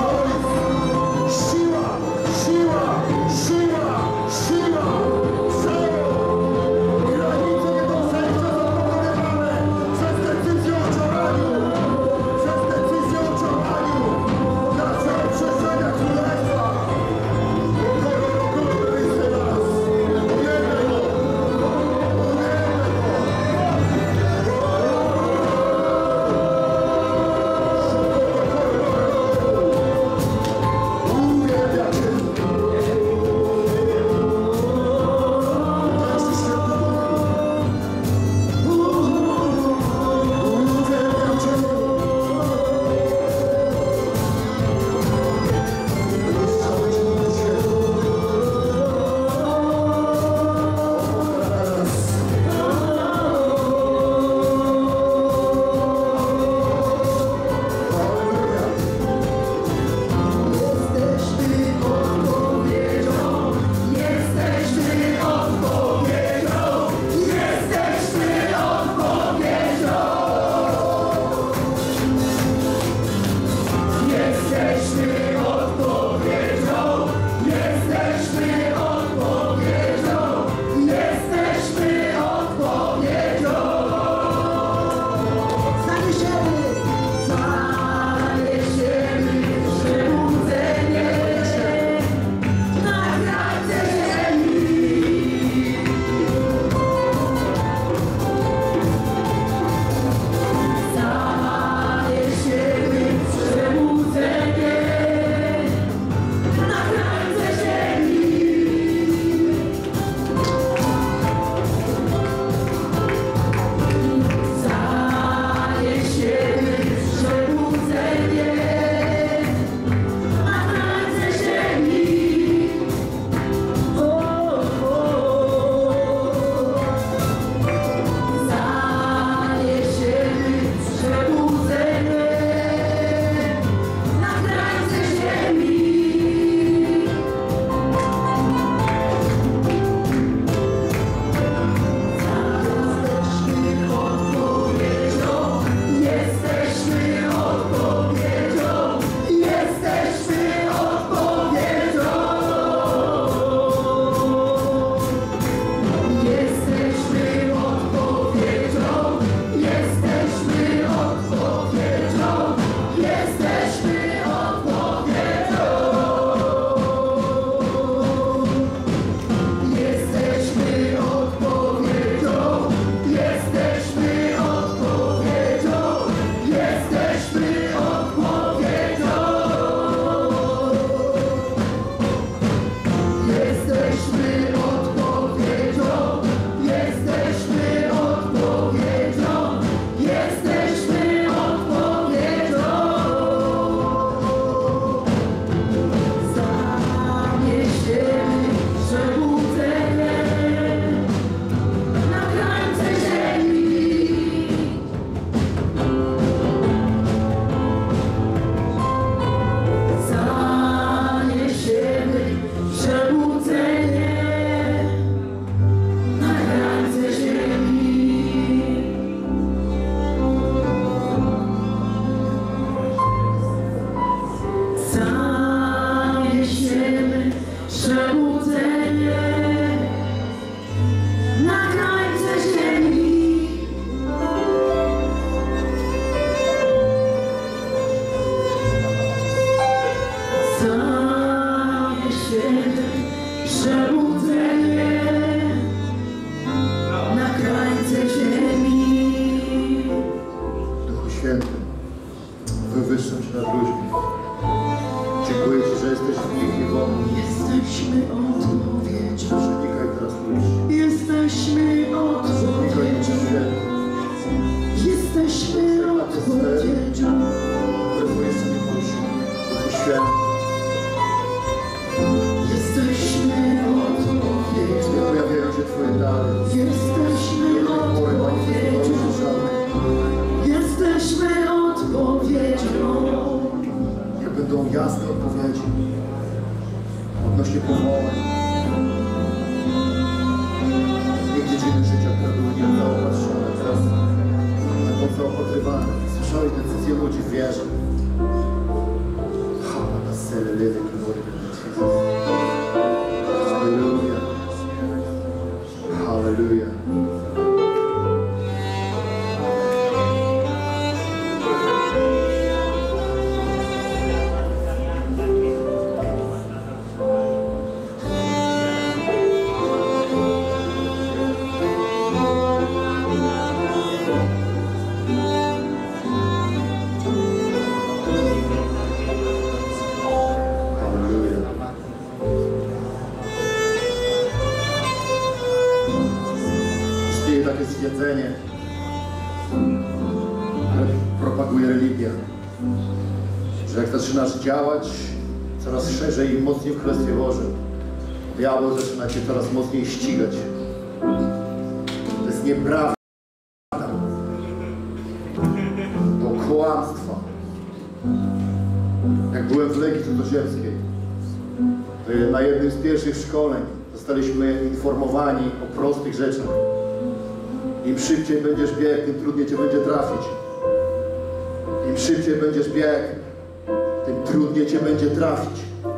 konwersję ludzi w wierze. Halleluja. Halleluja. Istnieje takie stwierdzenie, które propaguje religia, że jak zaczynasz działać coraz szerzej i mocniej w Królestwie Bożym, diabeł zaczyna cię coraz mocniej ścigać. To jest nieprawda. To kłamstwo. Jak byłem w Legii Cudzoziemskiej, to na jednym z pierwszych szkoleń zostaliśmy informowani o prostych rzeczach. Im szybciej będziesz biegł, tym trudniej cię będzie trafić. Im szybciej będziesz biegł, tym trudniej cię będzie trafić.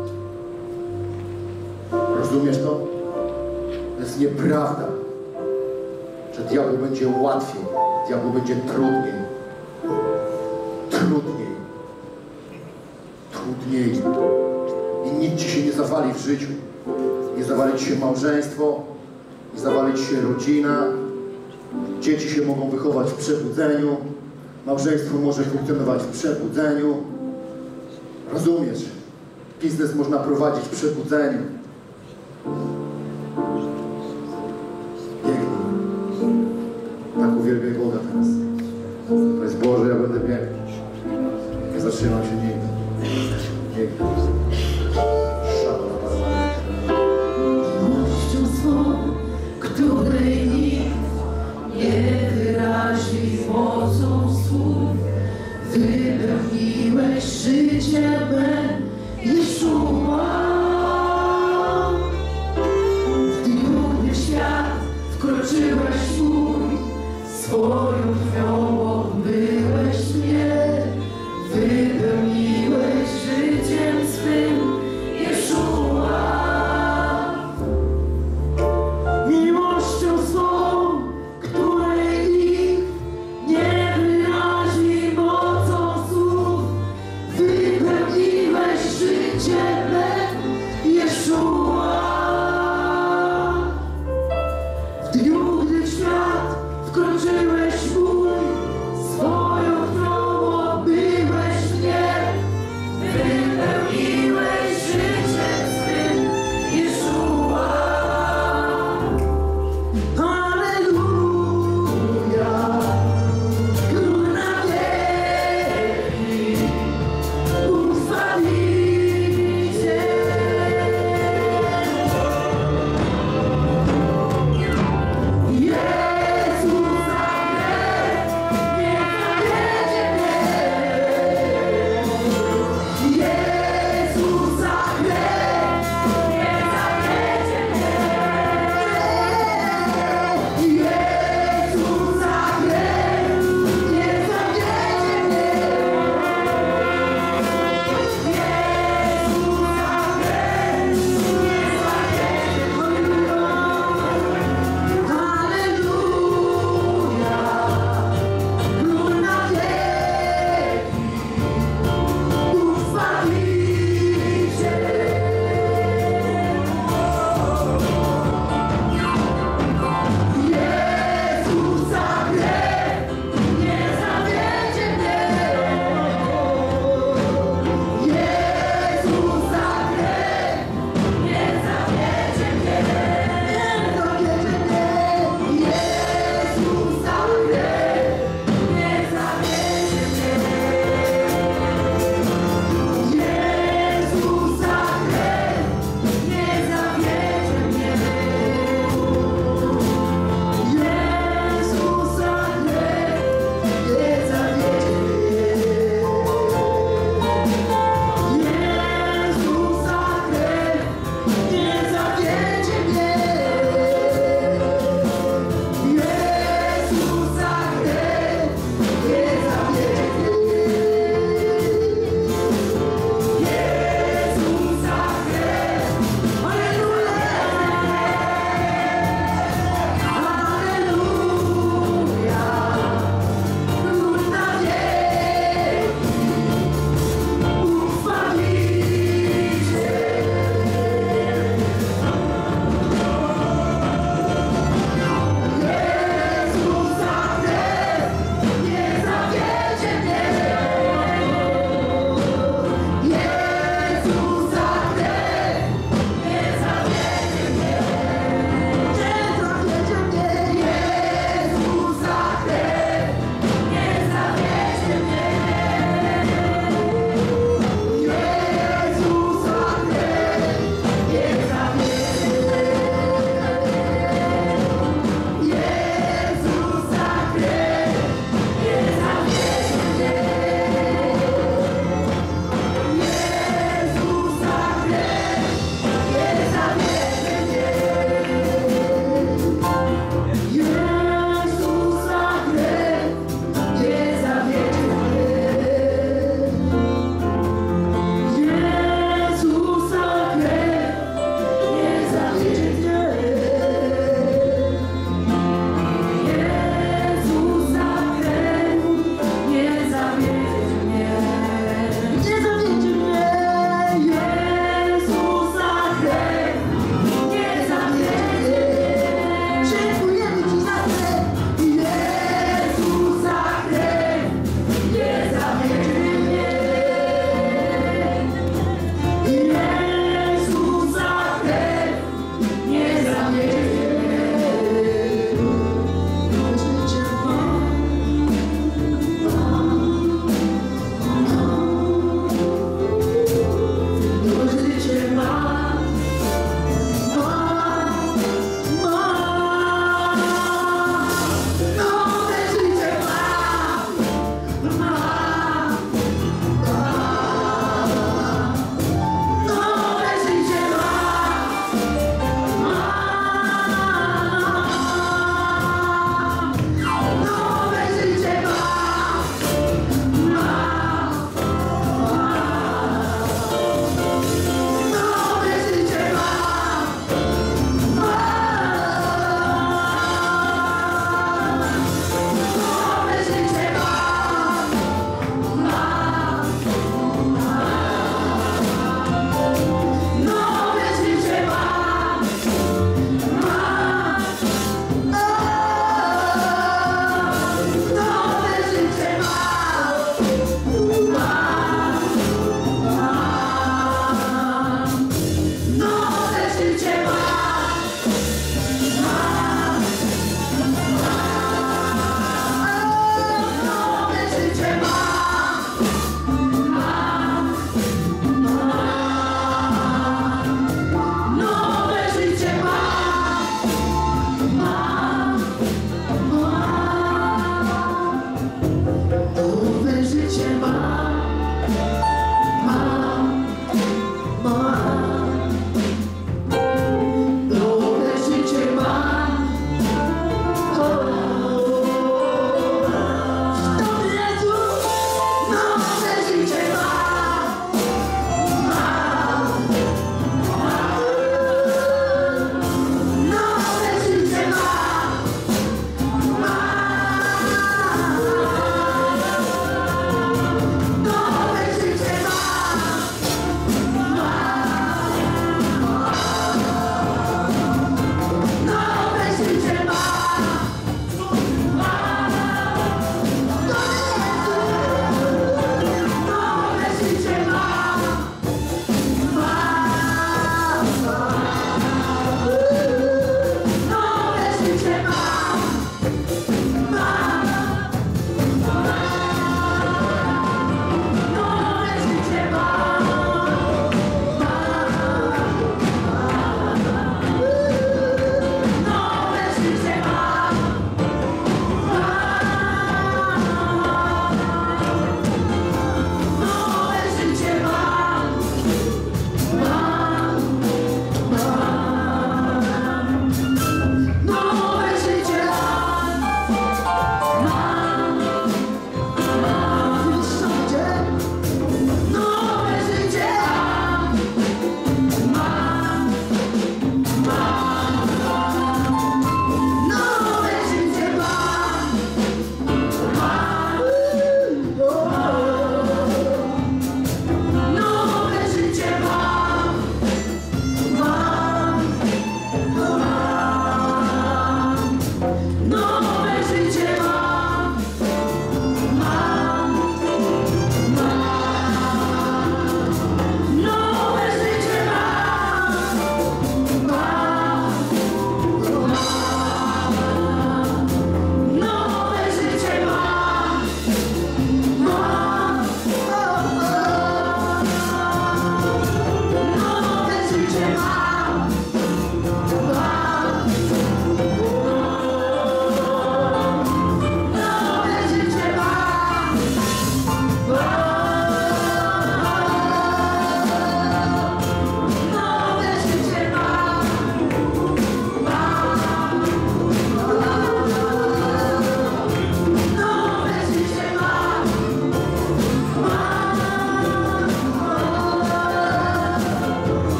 Rozumiesz to? To jest nieprawda, że diabłu będzie łatwiej, diabłu będzie trudniej. Trudniej. Trudniej. I nic ci się nie zawali w życiu. Nie zawali ci się małżeństwo, nie zawali ci się rodzina. Dzieci się mogą wychować w przebudzeniu. Małżeństwo może funkcjonować w przebudzeniu. Rozumiesz? Biznes można prowadzić w przebudzeniu. Biegnij. Tak uwielbiaj Boga teraz. To jest Boże, ja będę biegł. Nie zatrzymam się nigdy. Biegnij. Miłością swą, której nikt nie wyrazi mocą słów, wypełniłeś życie me, Jeszua. W dniu, gdy w świat wkroczyłeś mój, swoją krwią obmyłeś mnie, wypełniłeś życiem swym, Jeszua. Miłością swą, której nikt nie wyrazi mocą słów, wypełniłeś życie me, Jeszua. W dniu, gdy w świat wkroczyłeś mój, swoją krwią obmyłeś mnie, wypełniłeś życiem swym, Jeszua. Halleluja, Król na wieki, Bóg Zbawiciel.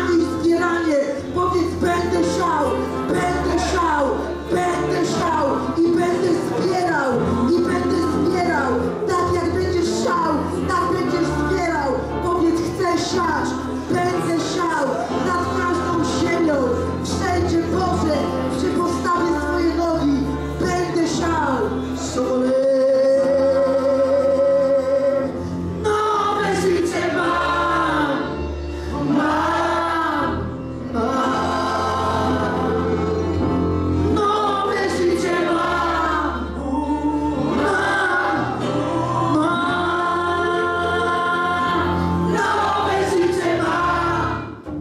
sianie i zbieranie. Powiedz, będę siał, będę siał, będę siał i będę zbierał, i będę zbierał. Tak jak będziesz siał, tak będziesz zbierał. Powiedz, chcę siać, będę siał nad każdą ziemią. Wszędzie, Boże, gdzie postawię swoje nogi, będę siał. Nowe życie mam, mam, mam. Nowe życie mam, mam, mam. Nowe życie mam,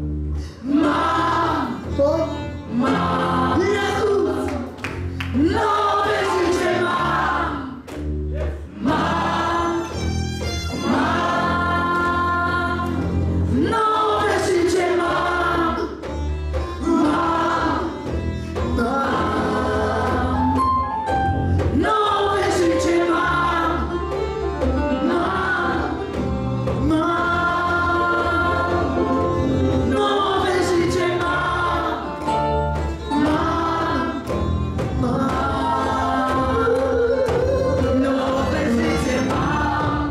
mam, mam. Jezus! Nowe życie mam, mam, mam. Nowe życie mam, mam, mam. Nowe życie mam, mam, mam. Nowe życie mam, mam, mam. Nowe życie mam,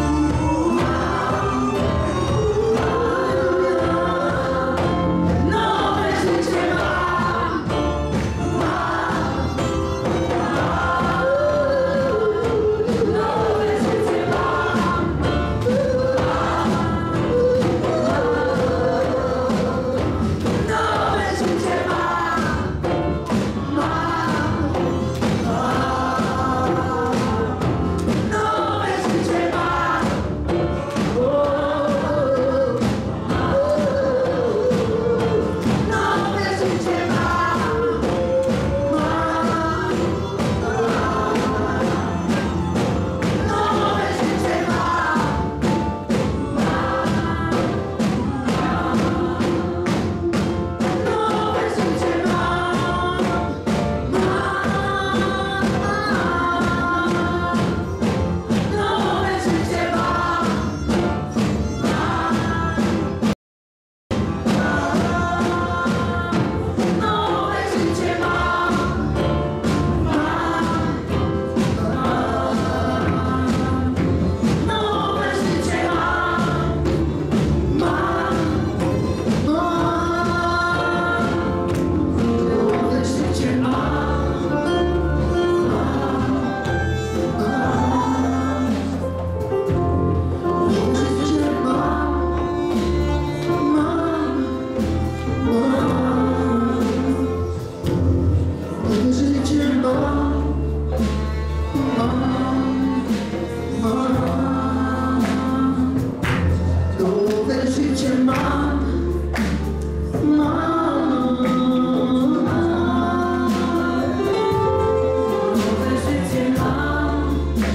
nowe życie mam, nowe życie mam, nowe życie nowe życie mam. Nowe życie mam, nowe życie mam, nowe życie mam, nowe życie mam. Nowe życie mam, nowe życie mam, nowe życie nowe życie mam, nowe życie mam,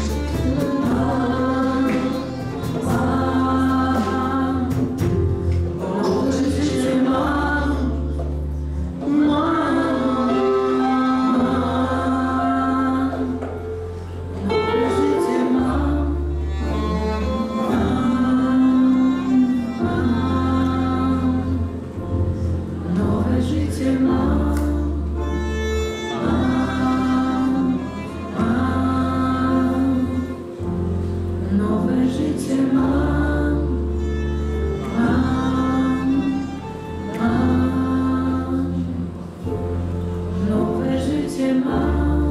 nowe życie mam, nowe życie mam. Nowe życie mam, nowe życie mam, nowe życie mam,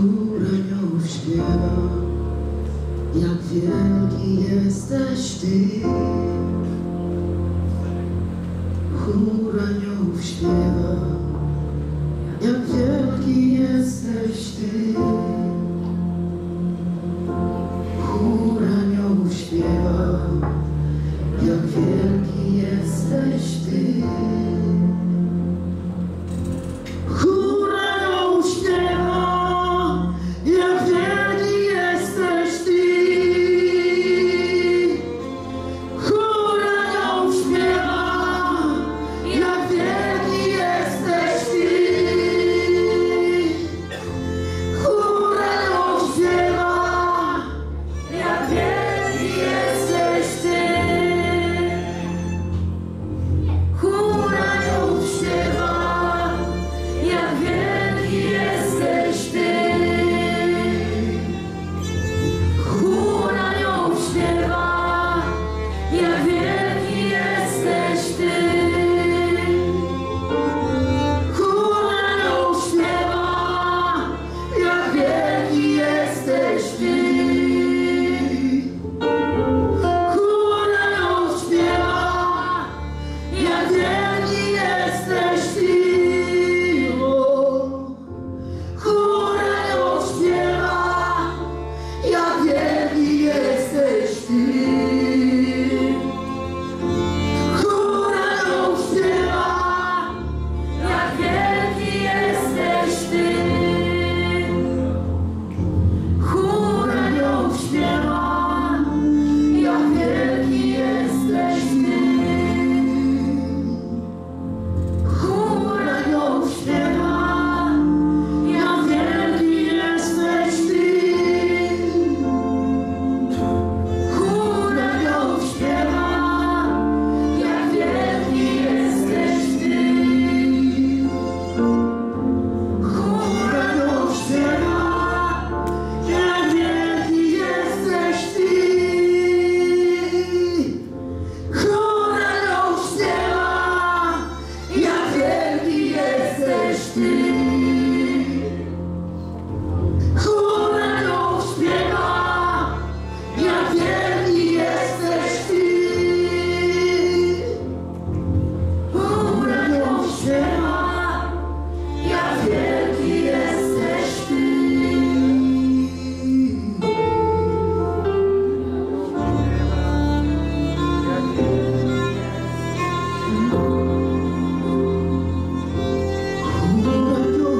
Chór aniołów śpiewa, jak wielki jesteś Ty. Chór aniołów śpiewa, jak wielki jesteś Ty. Chór aniołów śpiewa, jak wielki jesteś Ty. Chór aniołów śpiewa, jak wielki jesteś Ty. Chór aniołów śpiewa, jak wielki jesteś Ty. Chór aniołów śpiewa, jak wielki jesteś Ty. Chór aniołów śpiewa, jak wielki jesteś Ty. Chór aniołów śpiewa, jak wielki jesteś Ty. Chór aniołów śpiewa, jak wielki jesteś Ty. Chór aniołów śpiewa, jak wielki jesteś Ty. Chór aniołów śpiewa, jak wielki jesteś Ty. Chór aniołów śpiewa, jak wielki jesteś Ty. Chór aniołów śpiewa, jak wielki jesteś Ty. Chór aniołów śpiewa, jak wielki jesteś Ty. Chór aniołów śpiewa, jak wielki jesteś Ty. Chór aniołów śpiewa, jak wielki jesteś Ty. Chór aniołów śpiewa, jak wielki jesteś Ty. Chór aniołów śpiewa, jak wielki jesteś Ty. Chór aniołów śpiewa, jak wielki jesteś Ty. Chór aniołów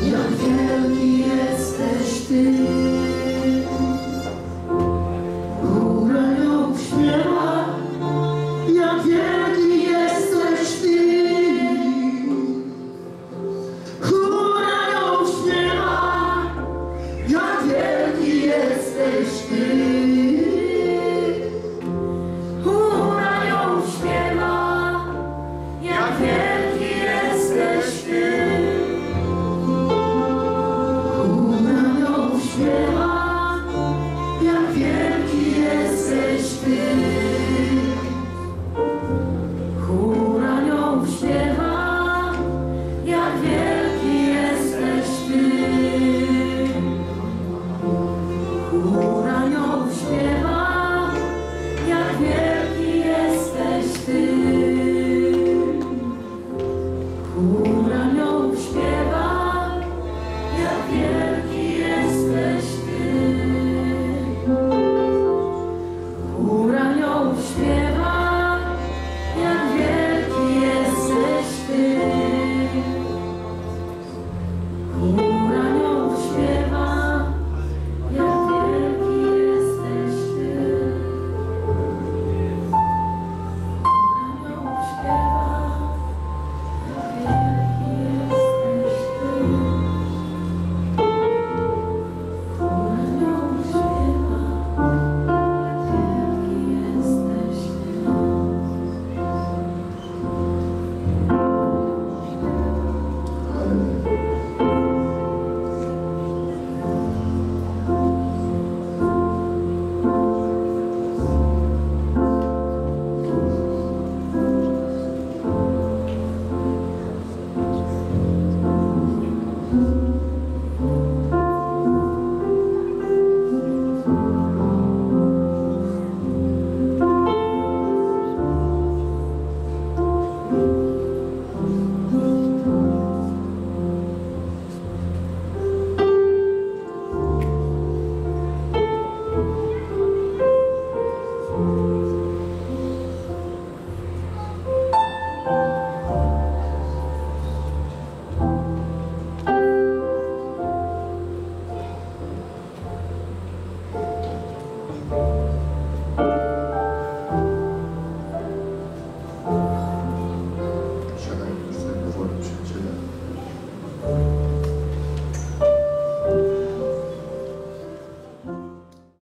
jak wielki jesteś Ty. Chór aniołów śpiewa, jak wielki jesteś Ty. Chór aniołów śpiewa, jak wielki jesteś Ty. Chór aniołów śpiewa, jak wielki jesteś Ty. Chór aniołów śpiewa, jak wielki jesteś Ty. Chór aniołów śpiewa, jak wielki jesteś Ty. Chór aniołów śpiewa, jak wielki jesteś Ty. Chór aniołów śpiewa, jak wielki jesteś Ty. Chór aniołów śpiewa, jak wielki jesteś Ty.